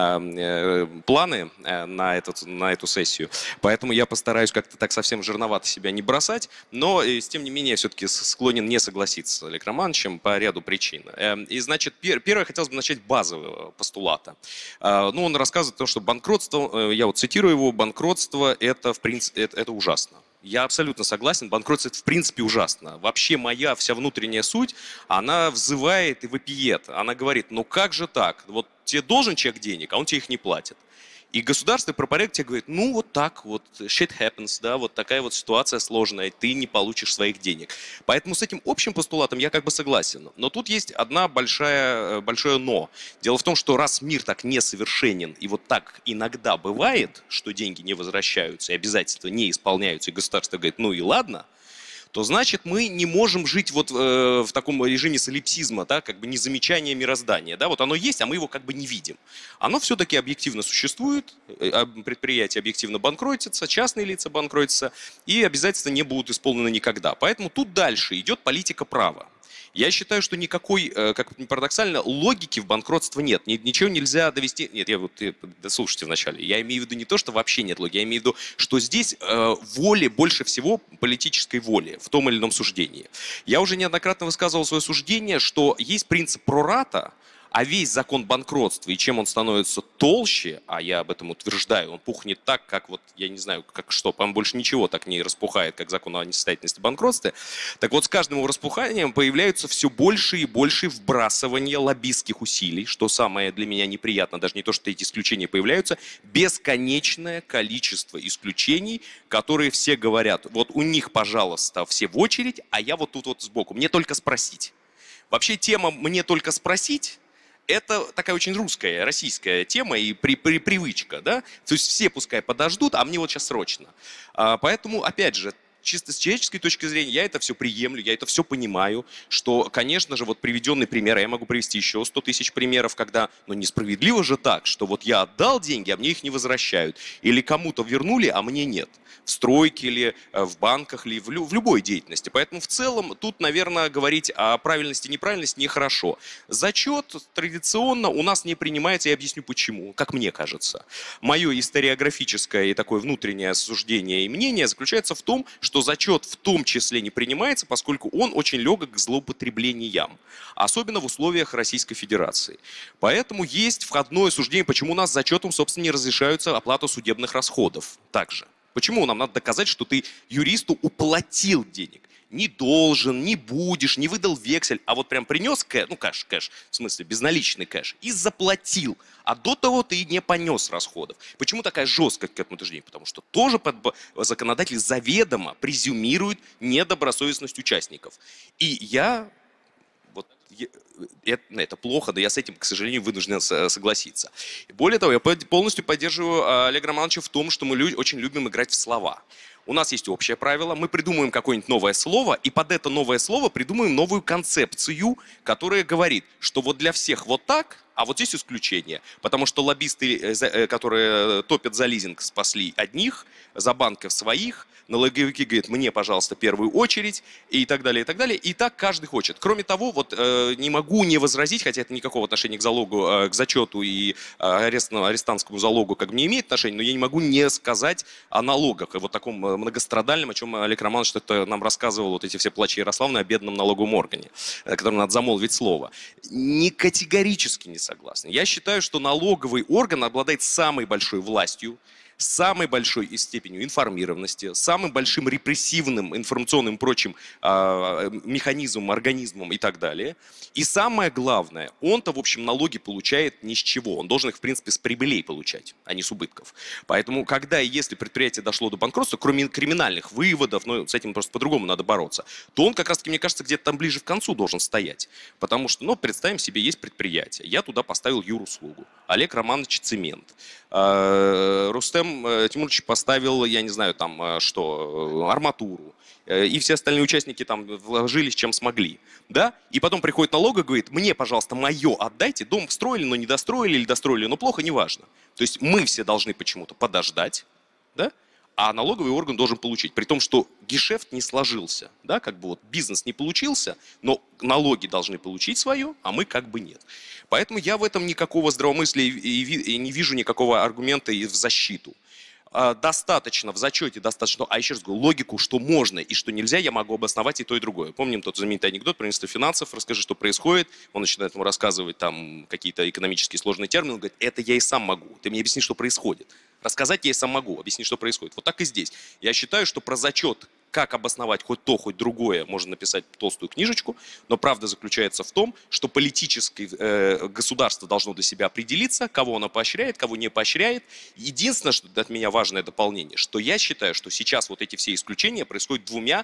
[SPEAKER 6] э, планы на, этот, на эту сессию. Поэтому я постараюсь как-то так совсем жирновато себя не бросать. Но, тем не менее, я все-таки склонен не согласиться с Олегом Романовичем по ряду причин. И, значит, пер, первое, хотелось бы начать базового постулата. Ну, он рассказывает то, что банкротство, я вот цитирую его, банкротство это, в принципе, это, это ужасно. Я абсолютно согласен, банкротство это в принципе ужасно. Вообще моя вся внутренняя суть, она взывает и вопиет. Она говорит, ну как же так? Вот тебе должен человек денег, а он тебе их не платит. И государство про порядок тебе говорит, ну вот так вот, shit happens, да, вот такая вот ситуация сложная, ты не получишь своих денег. Поэтому с этим общим постулатом я как бы согласен. Но тут есть одна большая, большое но. Дело в том, что раз мир так несовершенен, и вот так иногда бывает, что деньги не возвращаются, и обязательства не исполняются, и государство говорит, ну и ладно, то значит мы не можем жить вот э, в таком режиме солипсизма, да, как бы незамечания мироздания. Да, вот оно есть, а мы его как бы не видим. Оно все-таки объективно существует, предприятия объективно банкротятся, частные лица банкротятся, и обязательства не будут исполнены никогда. Поэтому тут дальше идет политика права. Я считаю, что никакой, как ни парадоксально, логики в банкротство нет. Ничего нельзя довести. Нет, я вот слушайте вначале. Я имею в виду не то, что вообще нет логики. Я имею в виду, что здесь э, воли больше всего политической воли в том или ином суждении. Я уже неоднократно высказывал свое суждение, что есть принцип прората. А весь закон банкротства, и чем он становится толще, а я об этом утверждаю, он пухнет так, как вот, я не знаю, как что, по-моему, больше ничего так не распухает, как закон о несостоятельности банкротства. Так вот, с каждым его распуханием появляются все больше и больше вбрасывания лоббистских усилий, что самое для меня неприятно, даже не то, что эти исключения появляются, бесконечное количество исключений, которые все говорят, вот у них, пожалуйста, все в очередь, а я вот тут вот сбоку, мне только спросить. Вообще тема «мне только спросить» это такая очень русская, российская тема и при, при, привычка, да? То есть все пускай подождут, а мне вот сейчас срочно. А, поэтому, опять же, чисто с человеческой точки зрения, я это все приемлю, я это все понимаю, что, конечно же, вот приведенный пример, а я могу привести еще сто тысяч примеров, когда, ну, несправедливо же так, что вот я отдал деньги, а мне их не возвращают, или кому-то вернули, а мне нет, в стройке или в банках, или в, лю в любой деятельности. Поэтому в целом тут, наверное, говорить о правильности и неправильности нехорошо. Зачет традиционно у нас не принимается, я объясню почему, как мне кажется. Мое историографическое и такое внутреннее суждение и мнение заключается в том, что что зачет в том числе не принимается, поскольку он очень легок к злоупотреблениям, особенно в условиях Российской Федерации. Поэтому есть входное суждение, почему у нас зачетом, собственно, не разрешаются оплату судебных расходов также. Почему нам надо доказать, что ты юристу уплатил денег? Не должен, не будешь, не выдал вексель, а вот прям принес кэш, ну кэш, кэш, в смысле безналичный кэш, и заплатил. А до того ты не понес расходов. Почему такая жесткость к этому утверждению? Потому что тоже законодатель заведомо презюмирует недобросовестность участников. И я... Вот, это плохо, но я с этим, к сожалению, вынужден согласиться. И более того, я полностью поддерживаю Олега Романовича в том, что мы очень любим играть в слова. У нас есть общее правило, мы придумаем какое-нибудь новое слово, и под это новое слово придумаем новую концепцию, которая говорит, что вот для всех вот так, а вот здесь исключение. Потому что лоббисты, которые топят за лизинг, спасли одних, за банков своих, налоговики говорят, мне, пожалуйста, первую очередь, и так далее, и так далее. И так каждый хочет. Кроме того, вот э, не могу не возразить, хотя это никакого отношения к залогу, э, к зачету и э, арестантскому залогу как бы не имеет отношения, но я не могу не сказать о налогах, и вот таком многострадальном, о чем Олег Романович что-то нам рассказывал, вот эти все плачи Ярославны о бедном налоговом органе, которым надо замолвить слово. Не категорически не согласен. Я считаю, что налоговый орган обладает самой большой властью, самой большой степенью информированности, самым большим репрессивным, информационным и прочим э, механизмом, организмом и так далее. И самое главное, он-то, в общем, налоги получает ни с чего. Он должен их, в принципе, с прибылей получать, а не с убытков. Поэтому, когда и если предприятие дошло до банкротства, кроме криминальных выводов, но с этим просто по-другому надо бороться, то он, как раз-таки, мне кажется, где-то там ближе к концу должен стоять. Потому что, ну, представим себе, есть предприятие. Я туда поставил юруслугу. Олег Романович цемент. Рустем Тимурович поставил, я не знаю, там что, арматуру. И все остальные участники там вложились, чем смогли. Да? И потом приходит налоговый и говорит, мне, пожалуйста, мое отдайте. Дом строили, но не достроили, или достроили, но плохо, неважно. То есть мы все должны почему-то подождать, да? а налоговый орган должен получить. При том, что гешефт не сложился, да, как бы вот бизнес не получился, но налоги должны получить свое, а мы как бы нет. Поэтому я в этом никакого здравомыслия и, и, и не вижу никакого аргумента в защиту. Достаточно, в зачете достаточно, а еще раз говорю, логику, что можно и что нельзя, я могу обосновать и то, и другое. Помним тот знаменитый анекдот про министра финансов, расскажи, что происходит, он начинает ему рассказывать там какие-то экономические сложные термины, он говорит, это я и сам могу, ты мне объясни, что происходит. Рассказать я и сам могу, объяснить, что происходит. Вот так и здесь. Я считаю, что про зачет, как обосновать хоть то, хоть другое, можно написать толстую книжечку, но правда заключается в том, что политическое э, государство должно для себя определиться, кого оно поощряет, кого не поощряет. Единственное, что для меня важное дополнение, что я считаю, что сейчас вот эти все исключения происходят двумя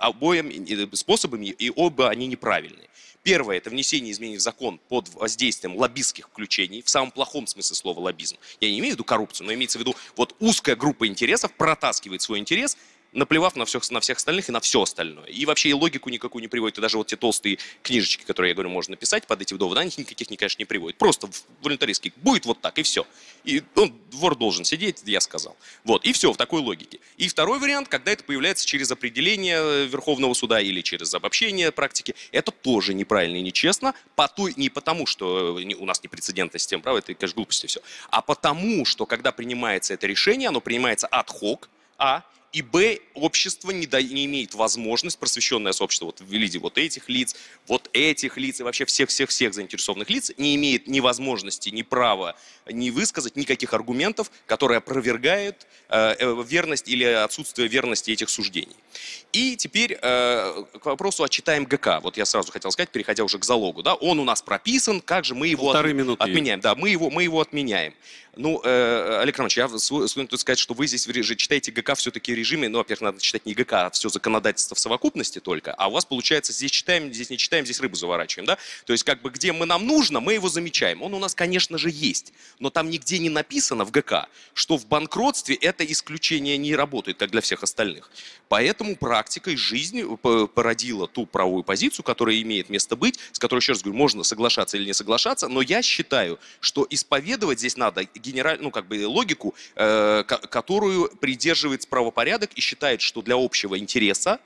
[SPEAKER 6] обоими способами, и оба они неправильные. Первое – это внесение изменений в закон под воздействием лоббистских включений, в самом плохом смысле слова лоббизм. Я не имею в виду коррупцию, но имеется в виду, вот узкая группа интересов протаскивает свой интерес, наплевав на всех, на всех остальных и на все остальное. И вообще и логику никакую не приводит. И даже вот те толстые книжечки, которые, я говорю, можно написать под эти доводы, они никаких, конечно, не приводят. Просто волюнтаристский. Будет вот так, и все. И он, вор должен сидеть, я сказал. Вот, и все, в такой логике. И второй вариант, когда это появляется через определение Верховного суда или через обобщение практики, это тоже неправильно и нечестно. По той, не потому, что у нас не прецедентная система права, это, конечно, глупости все, а потому, что когда принимается это решение, оно принимается ад-хок, а и б, общество не, да, не имеет возможность, просвещенное сообщество, вот в виде вот этих лиц, вот этих лиц и вообще всех-всех-всех заинтересованных лиц, не имеет ни возможности, ни права не высказать никаких аргументов, которые опровергают э, верность или отсутствие верности этих суждений. И теперь э, к вопросу о читаем ГК. Вот я сразу хотел сказать, переходя уже к залогу. Да, он у нас прописан, как же мы его от, отменяем? Да, мы его, мы его отменяем. Ну, э, Олег Романович, я склонен сказать, что вы здесь читаете ГК все-таки в режиме, ну, во-первых, надо читать не ГК, а все законодательство в совокупности только, а у вас получается здесь читаем, здесь не читаем, здесь рыбу заворачиваем, да? То есть как бы где мы нам нужно, мы его замечаем. Он у нас, конечно же, есть, но там нигде не написано в ГК, что в банкротстве это исключение не работает, как для всех остальных. Поэтому практика из жизни породила ту правовую позицию, которая имеет место быть, с которой, еще раз говорю, можно соглашаться или не соглашаться, но я считаю, что исповедовать здесь надо генераль, ну, как бы логику, э, которую придерживается правопорядок и считает, что для общего интереса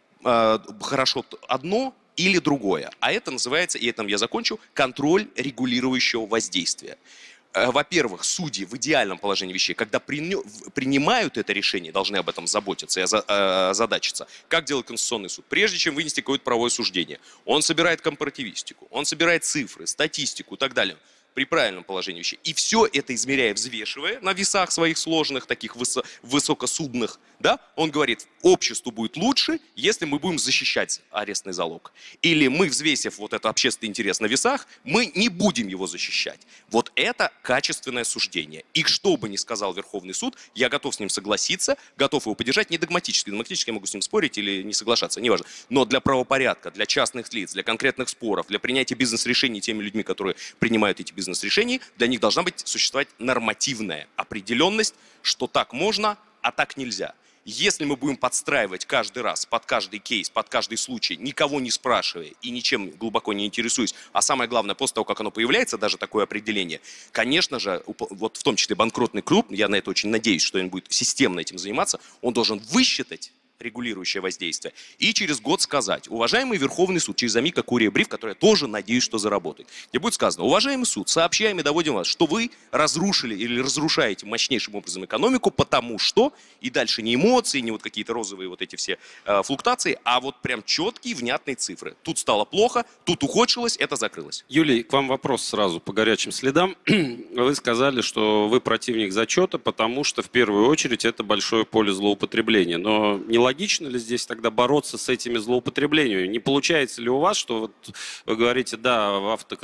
[SPEAKER 6] э, хорошо одно или другое. А это называется, и этим я закончу, контроль регулирующего воздействия. Во-первых, судьи в идеальном положении вещей, когда при, принимают это решение, должны об этом заботиться и озадачиться. Как делает Конституционный суд? Прежде чем вынести какое-то правовое суждение, он собирает компаративистику, он собирает цифры, статистику и так далее. При правильном положении вещей. И все это измеряя, взвешивая на весах своих сложных, таких высо высокосудных, да, он говорит, обществу будет лучше, если мы будем защищать арестный залог. Или мы, взвесив вот этот общественный интерес на весах, мы не будем его защищать. Вот это качественное суждение. И что бы ни сказал Верховный суд, я готов с ним согласиться, готов его поддержать, не догматически. Догматически я могу с ним спорить или не соглашаться, неважно. Но для правопорядка, для частных лиц, для конкретных споров, для принятия бизнес-решений теми людьми, которые принимают эти бизнес-решения, для них должна быть существовать нормативная определенность, что так можно, а так нельзя. Если мы будем подстраивать каждый раз, под каждый кейс, под каждый случай, никого не спрашивая и ничем глубоко не интересуясь, а самое главное, после того, как оно появляется, даже такое определение, конечно же, вот в том числе банкротный клуб, я на это очень надеюсь, что он будет системно этим заниматься, он должен высчитать регулирующее воздействие, и через год сказать, уважаемый Верховный суд, через амика курия бриф, который я тоже надеюсь, что заработает, где будет сказано, уважаемый суд, сообщаем и доводим вас, что вы разрушили или разрушаете мощнейшим образом экономику, потому что, и дальше не эмоции, не вот какие-то розовые вот эти все э, флуктуации, а вот прям четкие, внятные цифры. Тут стало плохо, тут ухудшилось, это закрылось.
[SPEAKER 1] Юлий, к вам вопрос сразу по горячим следам. Вы сказали, что вы противник зачета, потому что в первую очередь это большое поле злоупотребления, но не логично ли здесь тогда бороться с этими злоупотреблениями? Не получается ли у вас, что вот вы говорите, да, авто,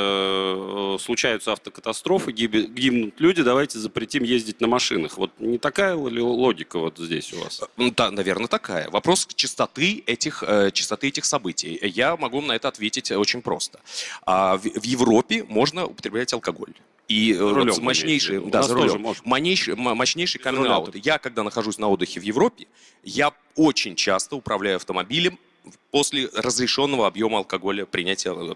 [SPEAKER 1] э, случаются автокатастрофы, гибнут люди, давайте запретим ездить на машинах. Вот не такая ли логика вот здесь у вас?
[SPEAKER 6] Да, наверное, такая. Вопрос частоты этих, э, частоты этих событий. Я могу на это ответить очень просто. А в, в Европе можно употреблять алкоголь. И вот мощнейший, да, за рулем, мощнейший, мощнейший камин-аут. Я, когда нахожусь на отдыхе в Европе, я очень часто управляю автомобилем после разрешенного объема алкоголя, принятия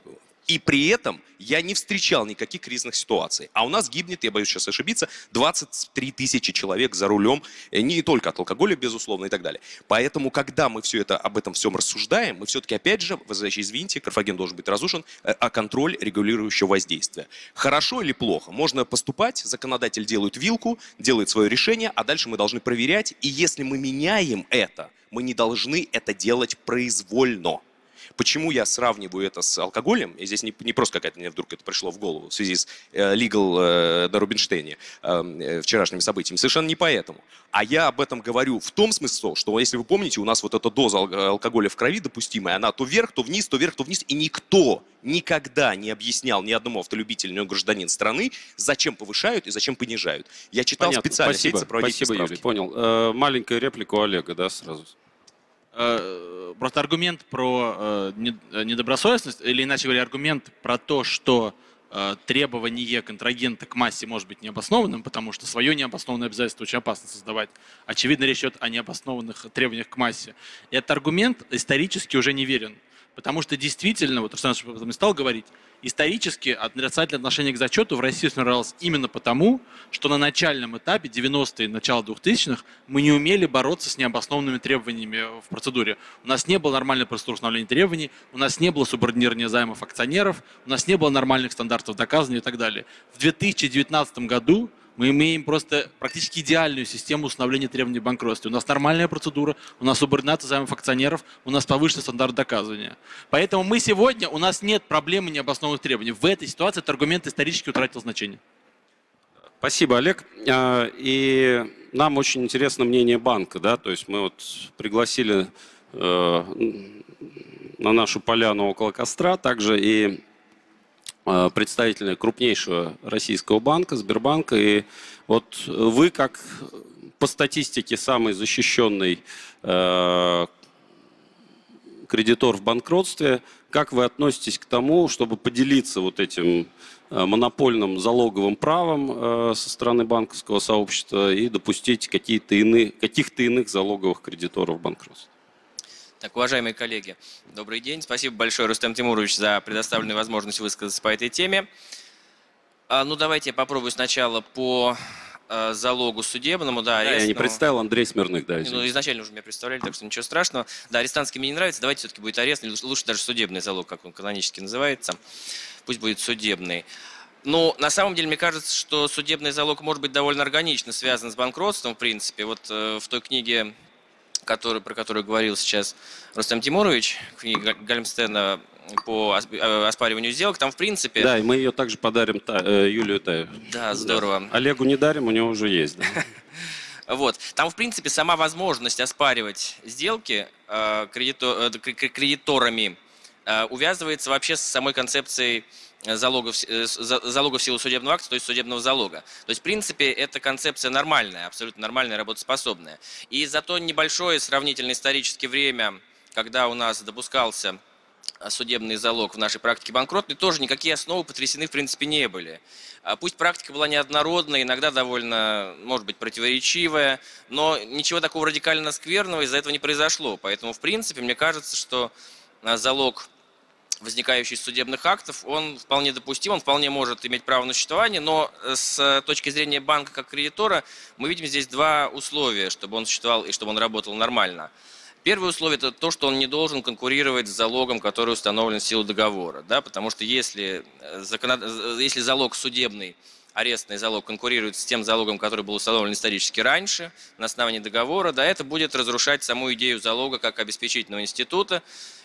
[SPEAKER 6] И при этом я не встречал никаких кризисных ситуаций. А у нас гибнет, я боюсь сейчас ошибиться, двадцать три тысячи человек за рулем, не только от алкоголя, безусловно, и так далее. Поэтому, когда мы все это, об этом всем рассуждаем, мы все-таки, опять же, извините, Карфаген должен быть разрушен, а контроль регулирующего воздействия. Хорошо или плохо? Можно поступать, законодатель делает вилку, делает свое решение, а дальше мы должны проверять. И если мы меняем это, мы не должны это делать произвольно. Почему я сравниваю это с алкоголем? И здесь не, не просто какая-то мне вдруг это пришло в голову в связи с э, Legal э, на Рубинштейне, э, вчерашними событиями. Совершенно не поэтому. А я об этом говорю в том смысле, что, если вы помните, у нас вот эта доза алкоголя в крови допустимая, она то вверх, то вниз, то вверх, то вниз. И никто никогда не объяснял ни одному автолюбителю, ни гражданину страны, зачем повышают и зачем понижают. Я читал
[SPEAKER 1] Понятно.
[SPEAKER 6] специально
[SPEAKER 1] Спасибо.
[SPEAKER 6] все эти справочные
[SPEAKER 1] Спасибо,
[SPEAKER 6] справки.
[SPEAKER 1] Юрий, понял. Э, маленькая реплика у Олега, да, сразу.
[SPEAKER 5] Просто аргумент про э, недобросовестность, или иначе говоря, аргумент про то, что э, требование контрагента к массе может быть необоснованным, потому что свое необоснованное обязательство очень опасно создавать. Очевидно, речь идет о необоснованных требованиях к массе. Этот аргумент исторически уже не верен. Потому что действительно, вот Руслан об этом и стал говорить, исторически отрицательное отношение к зачету в России сформировалось именно потому, что на начальном этапе, девяностые, начало двухтысячных, мы не умели бороться с необоснованными требованиями в процедуре. У нас не было нормальной процедуры установления требований, у нас не было субординирования займов акционеров, у нас не было нормальных стандартов доказывания и так далее. В две тысячи девятнадцатом году мы имеем просто практически идеальную систему установления требований в банкротстве. У нас нормальная процедура, у нас субординация займов акционеров, у нас повышенный стандарт доказывания. Поэтому мы сегодня, у нас нет проблемы необоснованных требований. В этой ситуации этот аргумент исторически утратил значение.
[SPEAKER 1] Спасибо, Олег. И нам очень интересно мнение банка, да, то есть мы вот пригласили на нашу поляну около костра также и представителя крупнейшего российского банка, Сбербанка. И вот вы, как по статистике самый защищенный э, кредитор в банкротстве, как вы относитесь к тому, чтобы поделиться вот этим э, монопольным залоговым правом э, со стороны банковского сообщества и допустить какие-то иные, каких-то иных залоговых кредиторов в банкротстве?
[SPEAKER 7] Так, уважаемые коллеги, добрый день. Спасибо большое, Рустем Тимурович, за предоставленную возможность высказаться по этой теме. А, ну, давайте я попробую сначала по а, залогу судебному. Да,
[SPEAKER 1] да, я не представил, Андрей Смирных. Да,
[SPEAKER 7] ну, изначально уже меня представляли, так что ничего страшного. Да, арестантский мне не нравится, давайте все-таки будет арестный, лучше даже судебный залог, как он канонически называется. Пусть будет судебный. Ну, на самом деле, мне кажется, что судебный залог может быть довольно органично связан с банкротством, в принципе. Вот э, в той книге, который, про которую говорил сейчас Рустем Тимурович, книга Гальмстена по оспариванию сделок, там в принципе...
[SPEAKER 1] Да, и мы ее также подарим та, э, Юлию Таеву.
[SPEAKER 7] Да, здорово.
[SPEAKER 1] Да. Олегу не дарим, у него уже есть. Да.
[SPEAKER 7] Вот. Там, в принципе, сама возможность оспаривать сделки э, кредитор, э, кредиторами э, увязывается вообще с самой концепцией залогов, залогов в силу судебного акта, то есть судебного залога. То есть, в принципе, эта концепция нормальная, абсолютно нормальная, работоспособная. И за то небольшое сравнительно историческое время, когда у нас допускался судебный залог в нашей практике банкротной, тоже никакие основы потрясены, в принципе, не были. Пусть практика была неоднородная, иногда довольно, может быть, противоречивая, но ничего такого радикально скверного из-за этого не произошло. Поэтому, в принципе, мне кажется, что залог, возникающий из судебных актов, он вполне допустим, он вполне может иметь право на существование, но с точки зрения банка как кредитора мы видим здесь два условия, чтобы он существовал и чтобы он работал нормально. Первое условие – это то, что он не должен конкурировать с залогом, который установлен в силу договора, да, потому что если, законод... если залог судебный, арестный залог конкурирует с тем залогом, который был установлен исторически раньше, на основании договора, да, это будет разрушать саму идею залога как обеспечительного института,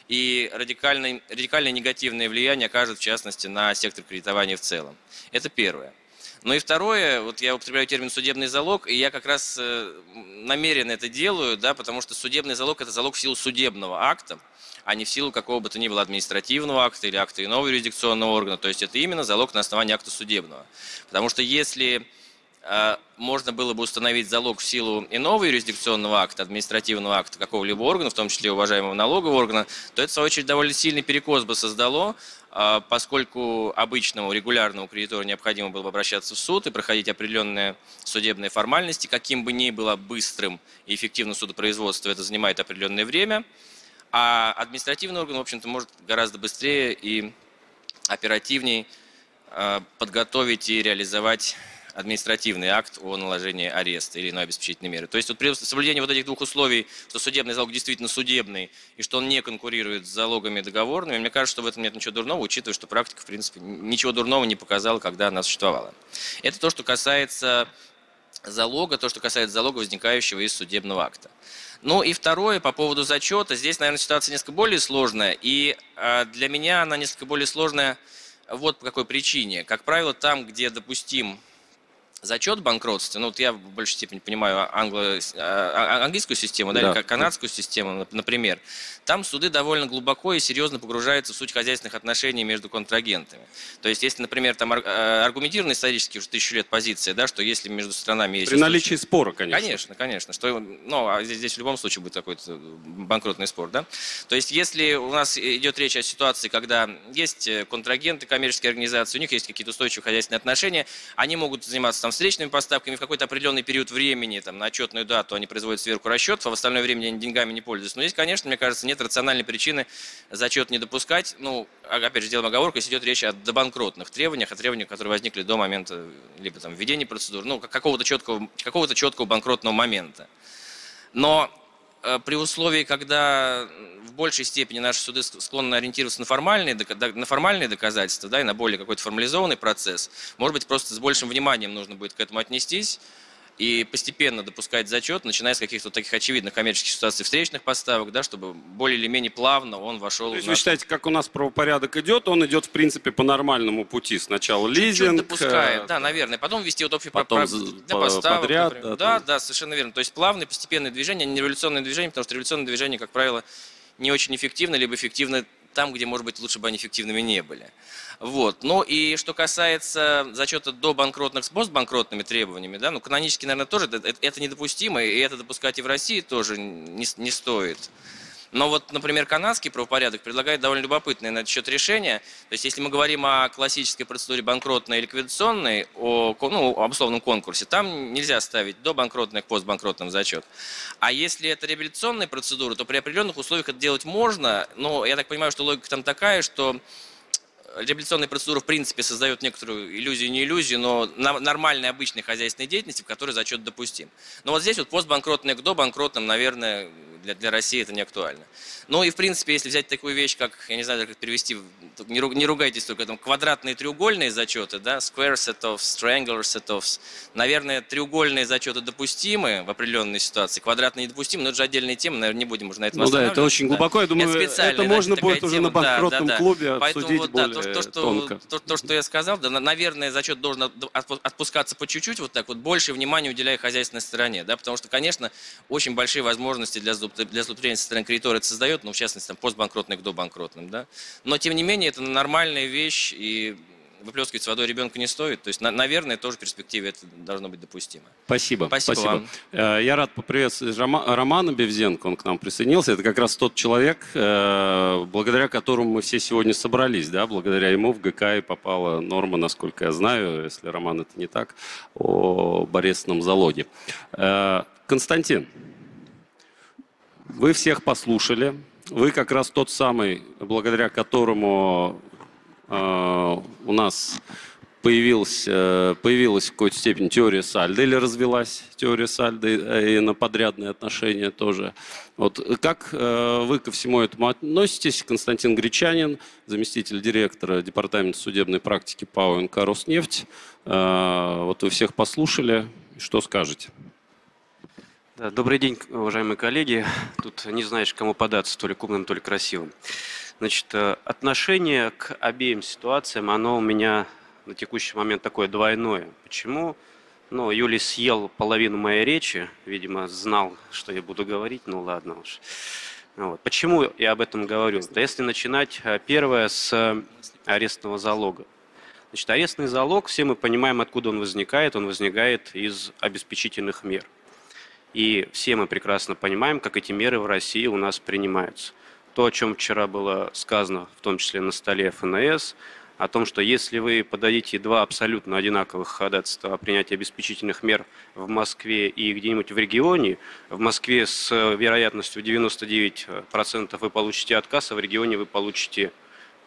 [SPEAKER 7] и радикальное, радикальное негативное влияние окажет, в частности, на сектор кредитования в целом. Это первое. Ну и второе, вот я употребляю термин судебный залог, и я как раз намеренно это делаю, да, потому что судебный залог – это залог в силу судебного акта, а не в силу какого бы то ни было административного акта или акта иного юрисдикционного органа. То есть это именно залог на основании акта судебного. Потому что если э, можно было бы установить залог в силу иного юрисдикционного акта, административного акта какого-либо органа, в том числе уважаемого налогового органа, то это, в свою очередь, довольно сильный перекос бы создало, э, поскольку обычному регулярному кредитору необходимо было бы обращаться в суд и проходить определенные судебные формальности, каким бы ни было быстрым и эффективным судопроизводство, это занимает определенное время. А административный орган, в общем-то, может гораздо быстрее и оперативней подготовить и реализовать административный акт о наложении ареста или иной обеспечительной меры. То есть вот при соблюдении вот этих двух условий, что судебный залог действительно судебный и что он не конкурирует с залогами договорными, мне кажется, что в этом нет ничего дурного, учитывая, что практика, в принципе, ничего дурного не показала, когда она существовала. Это то, что касается залога, то, что касается залога, возникающего из судебного акта. Ну и второе, по поводу зачета. Здесь, наверное, ситуация несколько более сложная. И для меня она несколько более сложная вот по какой причине. Как правило, там, где допустим зачет в банкротстве, ну вот я в большей степени понимаю англо, английскую систему, да, да, или канадскую систему, например, там суды довольно глубоко и серьезно погружаются в суть хозяйственных отношений между контрагентами. То есть, если, например, там аргументированная исторически уже тысячу лет позиция, да, что если между странами есть...
[SPEAKER 1] При наличии спора, конечно.
[SPEAKER 7] Конечно, конечно. Что, ну, а здесь, здесь в любом случае будет какой-то банкротный спор, да. То есть, если у нас идет речь о ситуации, когда есть контрагенты, коммерческие организации, у них есть какие-то устойчивые хозяйственные отношения, они могут заниматься там встречными поставками, в какой-то определенный период времени, там, на отчетную дату они производят сверку расчетов, а в остальное время они деньгами не пользуются. Но здесь, конечно, мне кажется, нет рациональной причины зачет не допускать. Ну, опять же, делаем оговорку, если идет речь о добанкротных требованиях, о требованиях, которые возникли до момента либо там введения процедур, ну, какого-то четкого, какого-то четкого банкротного момента. Но э, при условии, когда в большей степени наши суды склонны ориентироваться на формальные, на формальные доказательства, да, и на более какой-то формализованный процесс, может быть, просто с большим вниманием нужно будет к этому отнестись и постепенно допускать зачет, начиная с каких-то таких очевидных коммерческих ситуаций встречных поставок, да, чтобы более или менее плавно он вошел.
[SPEAKER 1] То есть
[SPEAKER 7] в наш...
[SPEAKER 1] вы считаете, как у нас правопорядок идет, он идет, в принципе, по нормальному пути. Сначала лизинг.
[SPEAKER 7] Чуть-чуть допускает, да, наверное. Потом ввести вот общий
[SPEAKER 1] потом
[SPEAKER 7] для поставок,
[SPEAKER 1] подряд.
[SPEAKER 7] Например.
[SPEAKER 1] Да,
[SPEAKER 7] да, да, совершенно верно. То есть плавное, постепенное движение, а не революционное движение, потому что революционное движение, как правило, не очень эффективно, либо эффективно там, где, может быть, лучше бы они эффективными не были. Вот. Ну и что касается зачета до банкротных с постбанкротными требованиями, да, ну канонически, наверное, тоже это, это недопустимо, и это допускать и в России тоже не, не стоит. Но вот, например, канадский правопорядок предлагает довольно любопытное на этот счет решение. То есть, если мы говорим о классической процедуре банкротной и ликвидационной, о, ну, об условном конкурсе, там нельзя ставить до банкротной к постбанкротным зачет. А если это реабилитационная процедура, то при определенных условиях это делать можно. Но я так понимаю, что логика там такая, что реабилитационная процедура в принципе создает некоторую иллюзию, не иллюзию, но нормальной обычной хозяйственной деятельности, в которой зачет допустим. Но вот здесь вот постбанкротное к добанкротным, наверное, для, для России это не актуально. Ну и в принципе, если взять такую вещь, как, я не знаю, как перевести, не, не ругайтесь только, там, квадратные треугольные зачеты, да, square set-offs, triangular set-offs, наверное, треугольные зачеты допустимы в определенной ситуации, квадратные недопустимы, но это же отдельная тема, наверное, не будем уже на этом
[SPEAKER 1] Ну да, это очень глубоко, я думаю, это, это можно
[SPEAKER 7] да,
[SPEAKER 1] будет уже
[SPEAKER 7] тема,
[SPEAKER 1] на банкротном
[SPEAKER 7] да, да,
[SPEAKER 1] клубе
[SPEAKER 7] да.
[SPEAKER 1] обсудить
[SPEAKER 7] Поэтому, вот,
[SPEAKER 1] более
[SPEAKER 7] да, то, то, что,
[SPEAKER 1] тонко.
[SPEAKER 7] То, то, что я сказал, да, наверное, зачет должен отпускаться по чуть-чуть, вот так вот, больше внимания уделяя хозяйственной стороне, да, потому что, конечно, очень большие возможности для злоупотребления со стороны кредитора это создает, ну, в частности, там, постбанкротный к добанкротным, да, но, тем не менее, это нормальная вещь, и выплескивать с водой ребенка не стоит, то есть, на, наверное, тоже в перспективе это должно быть допустимо.
[SPEAKER 1] Спасибо.
[SPEAKER 7] Спасибо,
[SPEAKER 1] Спасибо.
[SPEAKER 7] вам.
[SPEAKER 1] Я рад поприветствовать Романа Бевзенко, он к нам присоединился. Это как раз тот человек, благодаря которому мы все сегодня собрались, да, благодаря ему в ГК и попала норма, насколько я знаю, если, Роман, это не так, о арестном залоге. Константин, вы всех послушали, вы как раз тот самый, благодаря которому у нас появилась, появилась в какой-то степени теория Сальдо, или развелась теория Сальдо и на подрядные отношения тоже. Вот как вы ко всему этому относитесь? Константин Гречанин, заместитель директора департамента судебной практики ПАО эн ка «Роснефть». Вот вы всех послушали, что скажете?
[SPEAKER 8] Добрый день, уважаемые коллеги. Тут не знаешь, кому податься, то ли к умным, то ли красивым. Значит, отношение к обеим ситуациям, оно у меня на текущий момент такое двойное. Почему? Ну, Юлий съел половину моей речи, видимо, знал, что я буду говорить, ну ладно уж. Вот. Почему я об этом говорю? Да если начинать первое с арестного залога. Значит, арестный залог, все мы понимаем, откуда он возникает. Он возникает из обеспечительных мер. И все мы прекрасно понимаем, как эти меры в России у нас принимаются. То, о чем вчера было сказано, в том числе на столе эф эн эс, о том, что если вы подадите два абсолютно одинаковых ходатайства о принятии обеспечительных мер в Москве и где-нибудь в регионе, в Москве с вероятностью девяносто девять процентов вы получите отказ, а в регионе вы получите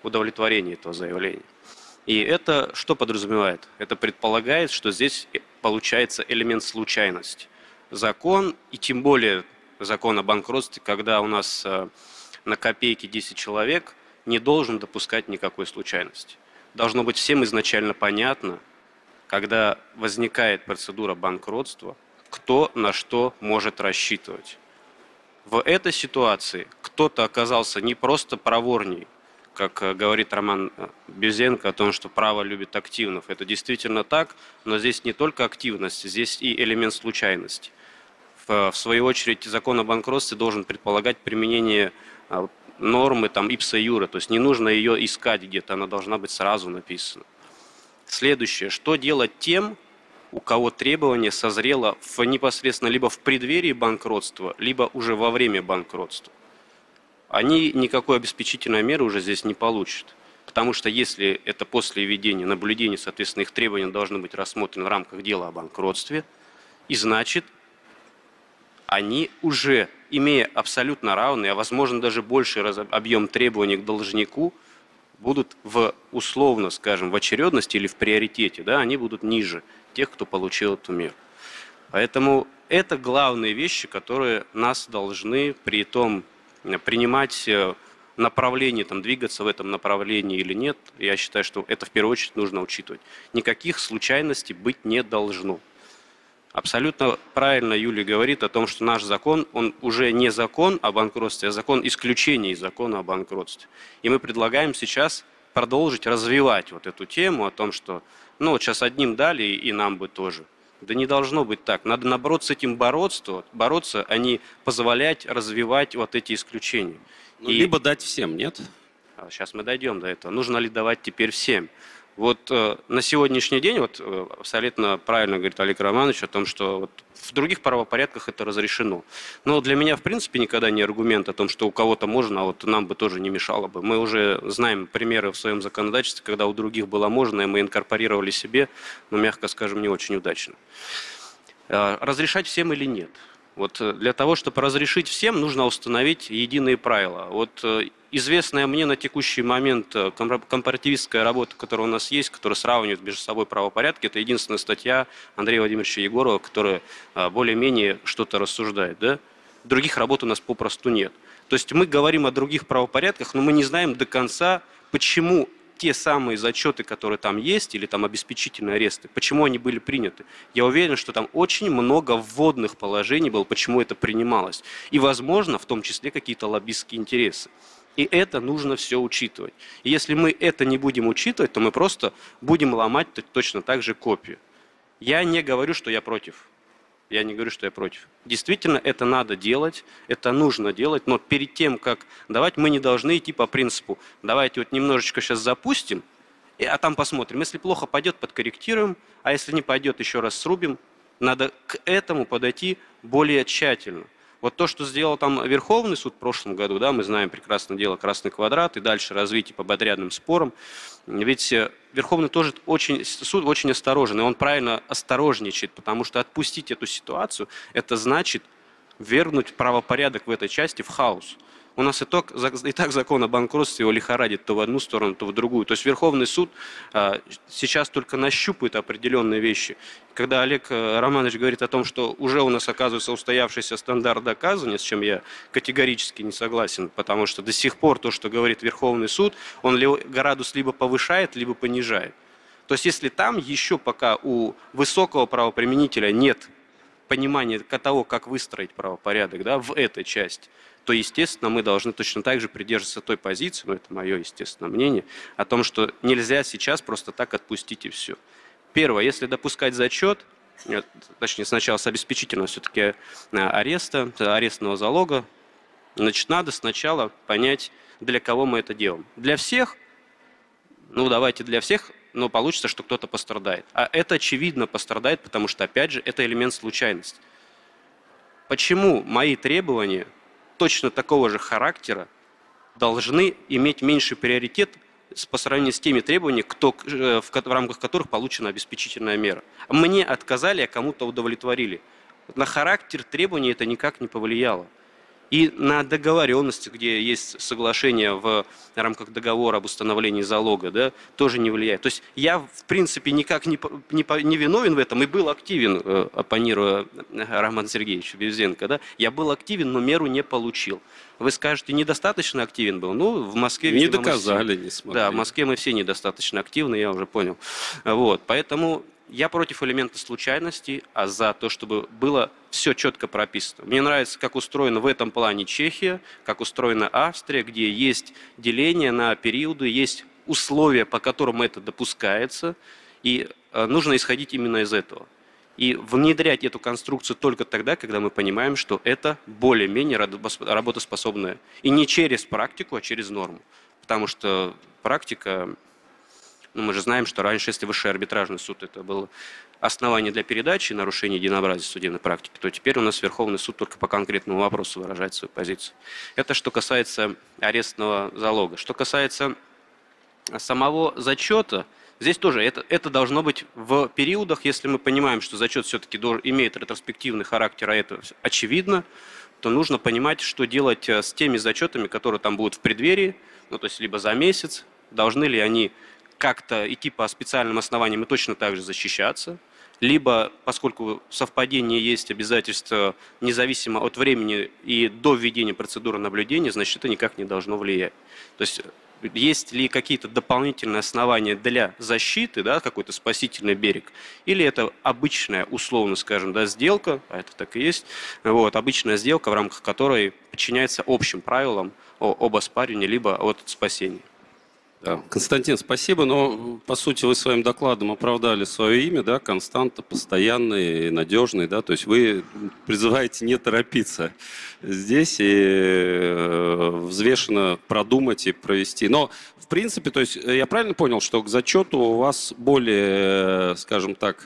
[SPEAKER 8] удовлетворения этого заявления. И это что подразумевает? Это предполагает, что здесь получается элемент случайности. Закон, и тем более закон о банкротстве, когда у нас на копейке десять человек, не должен допускать никакой случайности. Должно быть всем изначально понятно, когда возникает процедура банкротства, кто на что может рассчитывать. В этой ситуации кто-то оказался не просто проворней, как говорит Роман Бюзенко о том, что право любит активных. Это действительно так, но здесь не только активность, здесь и элемент случайности. В, в свою очередь, закон о банкротстве должен предполагать применение нормы там ipsa iure, то есть не нужно ее искать где-то, она должна быть сразу написана. Следующее, что делать тем, у кого требование созрело в, непосредственно либо в преддверии банкротства, либо уже во время банкротства? Они никакой обеспечительной меры уже здесь не получат. Потому что если это после введения наблюдения, соответственно, их требования должны быть рассмотрены в рамках дела о банкротстве, и значит, они уже, имея абсолютно равный, а возможно даже больший объем требований к должнику, будут в условно, скажем, в очередности или в приоритете, да, они будут ниже тех, кто получил эту меру. Поэтому это главные вещи, которые нас должны при том принимать направление, там, двигаться в этом направлении или нет. Я считаю, что это в первую очередь нужно учитывать. Никаких случайностей быть не должно. Абсолютно правильно Юлия говорит о том, что наш закон, он уже не закон о банкротстве, а закон исключения из закона о банкротстве. И мы предлагаем сейчас продолжить развивать вот эту тему о том, что ну, вот сейчас одним дали, и нам бы тоже. Да не должно быть так. Надо, наоборот, с этим бороться, бороться, а не позволять развивать вот эти исключения.
[SPEAKER 1] Ну, и... Либо дать всем, нет?
[SPEAKER 8] Сейчас мы дойдем до этого. Нужно ли давать теперь всем? Вот э, на сегодняшний день, вот э, абсолютно правильно говорит Олег Романович о том, что вот, в других правопорядках это разрешено. Но для меня, в принципе, никогда не аргумент о том, что у кого-то можно, а вот нам бы тоже не мешало бы. Мы уже знаем примеры в своем законодательстве, когда у других было можно, и мы инкорпорировали себе, но, мягко скажем, не очень удачно. Э, разрешать всем или нет? Вот для того, чтобы разрешить всем, нужно установить единые правила. Вот известная мне на текущий момент компаративистская работа, которая у нас есть, которая сравнивает между собой правопорядки, это единственная статья Андрея Владимировича Егорова, которая более-менее что-то рассуждает. Да? Других работ у нас попросту нет. То есть мы говорим о других правопорядках, но мы не знаем до конца, почему те самые зачеты, которые там есть, или там обеспечительные аресты, почему они были приняты. Я уверен, что там очень много вводных положений было, почему это принималось. И, возможно, в том числе какие-то лоббистские интересы. И это нужно все учитывать. И если мы это не будем учитывать, то мы просто будем ломать точно так же копию. Я не говорю, что я против. Я не говорю, что я против. Действительно, это надо делать, это нужно делать, но перед тем, как давать, мы не должны идти по принципу, давайте вот немножечко сейчас запустим, а там посмотрим. Если плохо пойдет, подкорректируем, а если не пойдет, еще раз срубим. Надо к этому подойти более тщательно. Вот то, что сделал там Верховный суд в прошлом году, да, мы знаем прекрасно дело «Красный квадрат» и дальше развитие по подрядным спорам. Ведь Верховный тоже очень, суд очень осторожен, и он правильно осторожничает, потому что отпустить эту ситуацию, это значит вернуть правопорядок в этой части в хаос. У нас и так, и так закон о банкротстве его лихорадит то в одну сторону, то в другую. То есть Верховный суд а, сейчас только нащупает определенные вещи. Когда Олег Романович говорит о том, что уже у нас оказывается устоявшийся стандарт доказывания, с чем я категорически не согласен, потому что до сих пор то, что говорит Верховный суд, он градус либо повышает, либо понижает. То есть если там еще пока у высокого правоприменителя нет понимания того, как выстроить правопорядок, да, в этой части, то, естественно, мы должны точно так же придерживаться той позиции, но это мое, естественно, мнение, о том, что нельзя сейчас просто так отпустить и все. Первое, если допускать зачет, точнее, сначала с обеспечительного все-таки ареста, арестного залога, значит, надо сначала понять, для кого мы это делаем. Для всех, ну, давайте для всех, но получится, что кто-то пострадает. А это, очевидно, пострадает, потому что, опять же, это элемент случайности. Почему мои требования точно такого же характера должны иметь меньший приоритет по сравнению с теми требованиями, кто, в, в рамках которых получена обеспечительная мера? Мне отказали, а кому-то удовлетворили. На характер требований это никак не повлияло. И на договоренности, где есть соглашение в рамках договора об установлении залога, да, тоже не влияет. То есть я, в принципе, никак не, не, не виновен в этом и был активен, э, оппонируя Роману Сергеевичу Бевзенко. Да? Я был активен, но меру не получил. Вы скажете, недостаточно активен был? Ну, в Москве...
[SPEAKER 1] Не доказали, все, не смогли.
[SPEAKER 8] Да, в Москве мы все недостаточно активны, я уже понял. Вот, поэтому... Я против элемента случайности, а за то, чтобы было все четко прописано. Мне нравится, как устроена в этом плане Чехия, как устроена Австрия, где есть деление на периоды, есть условия, по которым это допускается, и нужно исходить именно из этого. И внедрять эту конструкцию только тогда, когда мы понимаем, что это более-менее работоспособное. И не через практику, а через норму. Потому что практика... Ну, мы же знаем, что раньше, если высший арбитражный суд это было основание для передачи нарушения единообразия судебной практики, то теперь у нас Верховный суд только по конкретному вопросу выражает свою позицию. Это что касается арестного залога. Что касается самого зачета, здесь тоже это, это должно быть в периодах, если мы понимаем, что зачет все-таки имеет ретроспективный характер, а это очевидно, то нужно понимать, что делать с теми зачетами, которые там будут в преддверии, ну, то есть либо за месяц, должны ли они как-то идти по специальным основаниям и точно так же защищаться, либо, поскольку совпадение есть обязательства независимо от времени и до введения процедуры наблюдения, значит, это никак не должно влиять. То есть, есть ли какие-то дополнительные основания для защиты, да, какой-то спасительный берег, или это обычная, условно скажем, да, сделка, а это так и есть, вот, обычная сделка, в рамках которой подчиняется общим правилам об оспаривании, либо от спасения.
[SPEAKER 1] Да. Константин, спасибо, но по сути вы своим докладом оправдали свое имя, да, константа, постоянный, надежный, да, то есть вы призываете не торопиться здесь и взвешенно продумать и провести. Но в принципе, то есть я правильно понял, что к зачету у вас более, скажем так,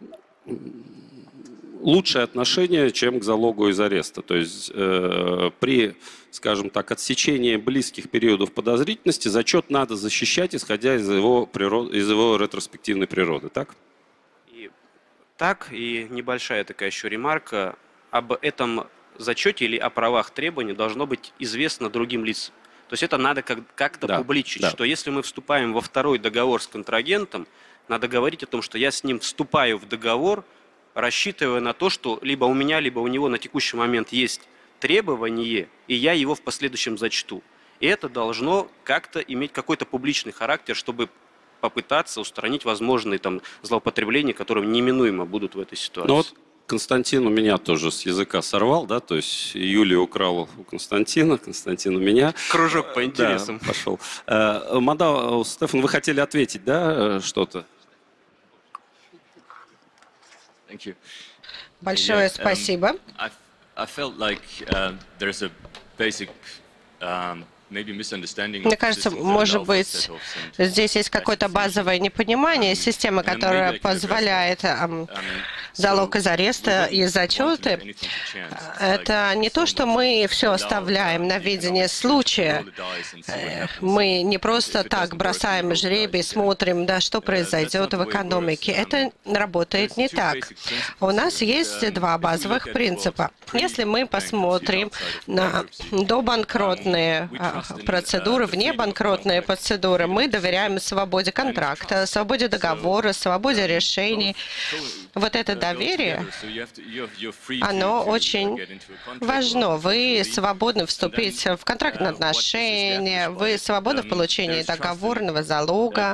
[SPEAKER 1] лучшее отношение, чем к залогу из ареста. То есть э, при, скажем так, отсечении близких периодов подозрительности зачет надо защищать, исходя из его, природ, из его ретроспективной природы, так?
[SPEAKER 8] И, так, и небольшая такая еще ремарка. Об этом зачете или о правах требований должно быть известно другим лицам. То есть это надо как- как-то да, публичить, да. Что если мы вступаем во второй договор с контрагентом, надо говорить о том, что я с ним вступаю в договор, рассчитывая на то, что либо у меня, либо у него на текущий момент есть требование, и я его в последующем зачту. И это должно как-то иметь какой-то публичный характер, чтобы попытаться устранить возможные там злоупотребления, которые неминуемо будут в этой ситуации.
[SPEAKER 1] Ну вот Константин у меня тоже с языка сорвал, да, то есть Юлия украла у Константина, Константин у меня.
[SPEAKER 8] Кружок по интересам.
[SPEAKER 1] Да, пошел. Мада, Стефан, вы хотели ответить, да, что-то?
[SPEAKER 4] Большое спасибо. Мне кажется, может быть, здесь есть какое-то базовое непонимание системы, которая позволяет эм, залог из ареста и зачеты. Это не то, что мы все оставляем на видение случая. Мы не просто так бросаем жребий, смотрим, да, что произойдет в экономике. Это работает не так. У нас есть два базовых принципа. Если мы посмотрим на добанкротные процедуры, внебанкротные процедуры, мы доверяем свободе контракта, свободе договора, свободе решений. Вот это доверие, оно очень важно. Вы свободны вступить в контрактные отношения, вы свободны в получении договорного залога.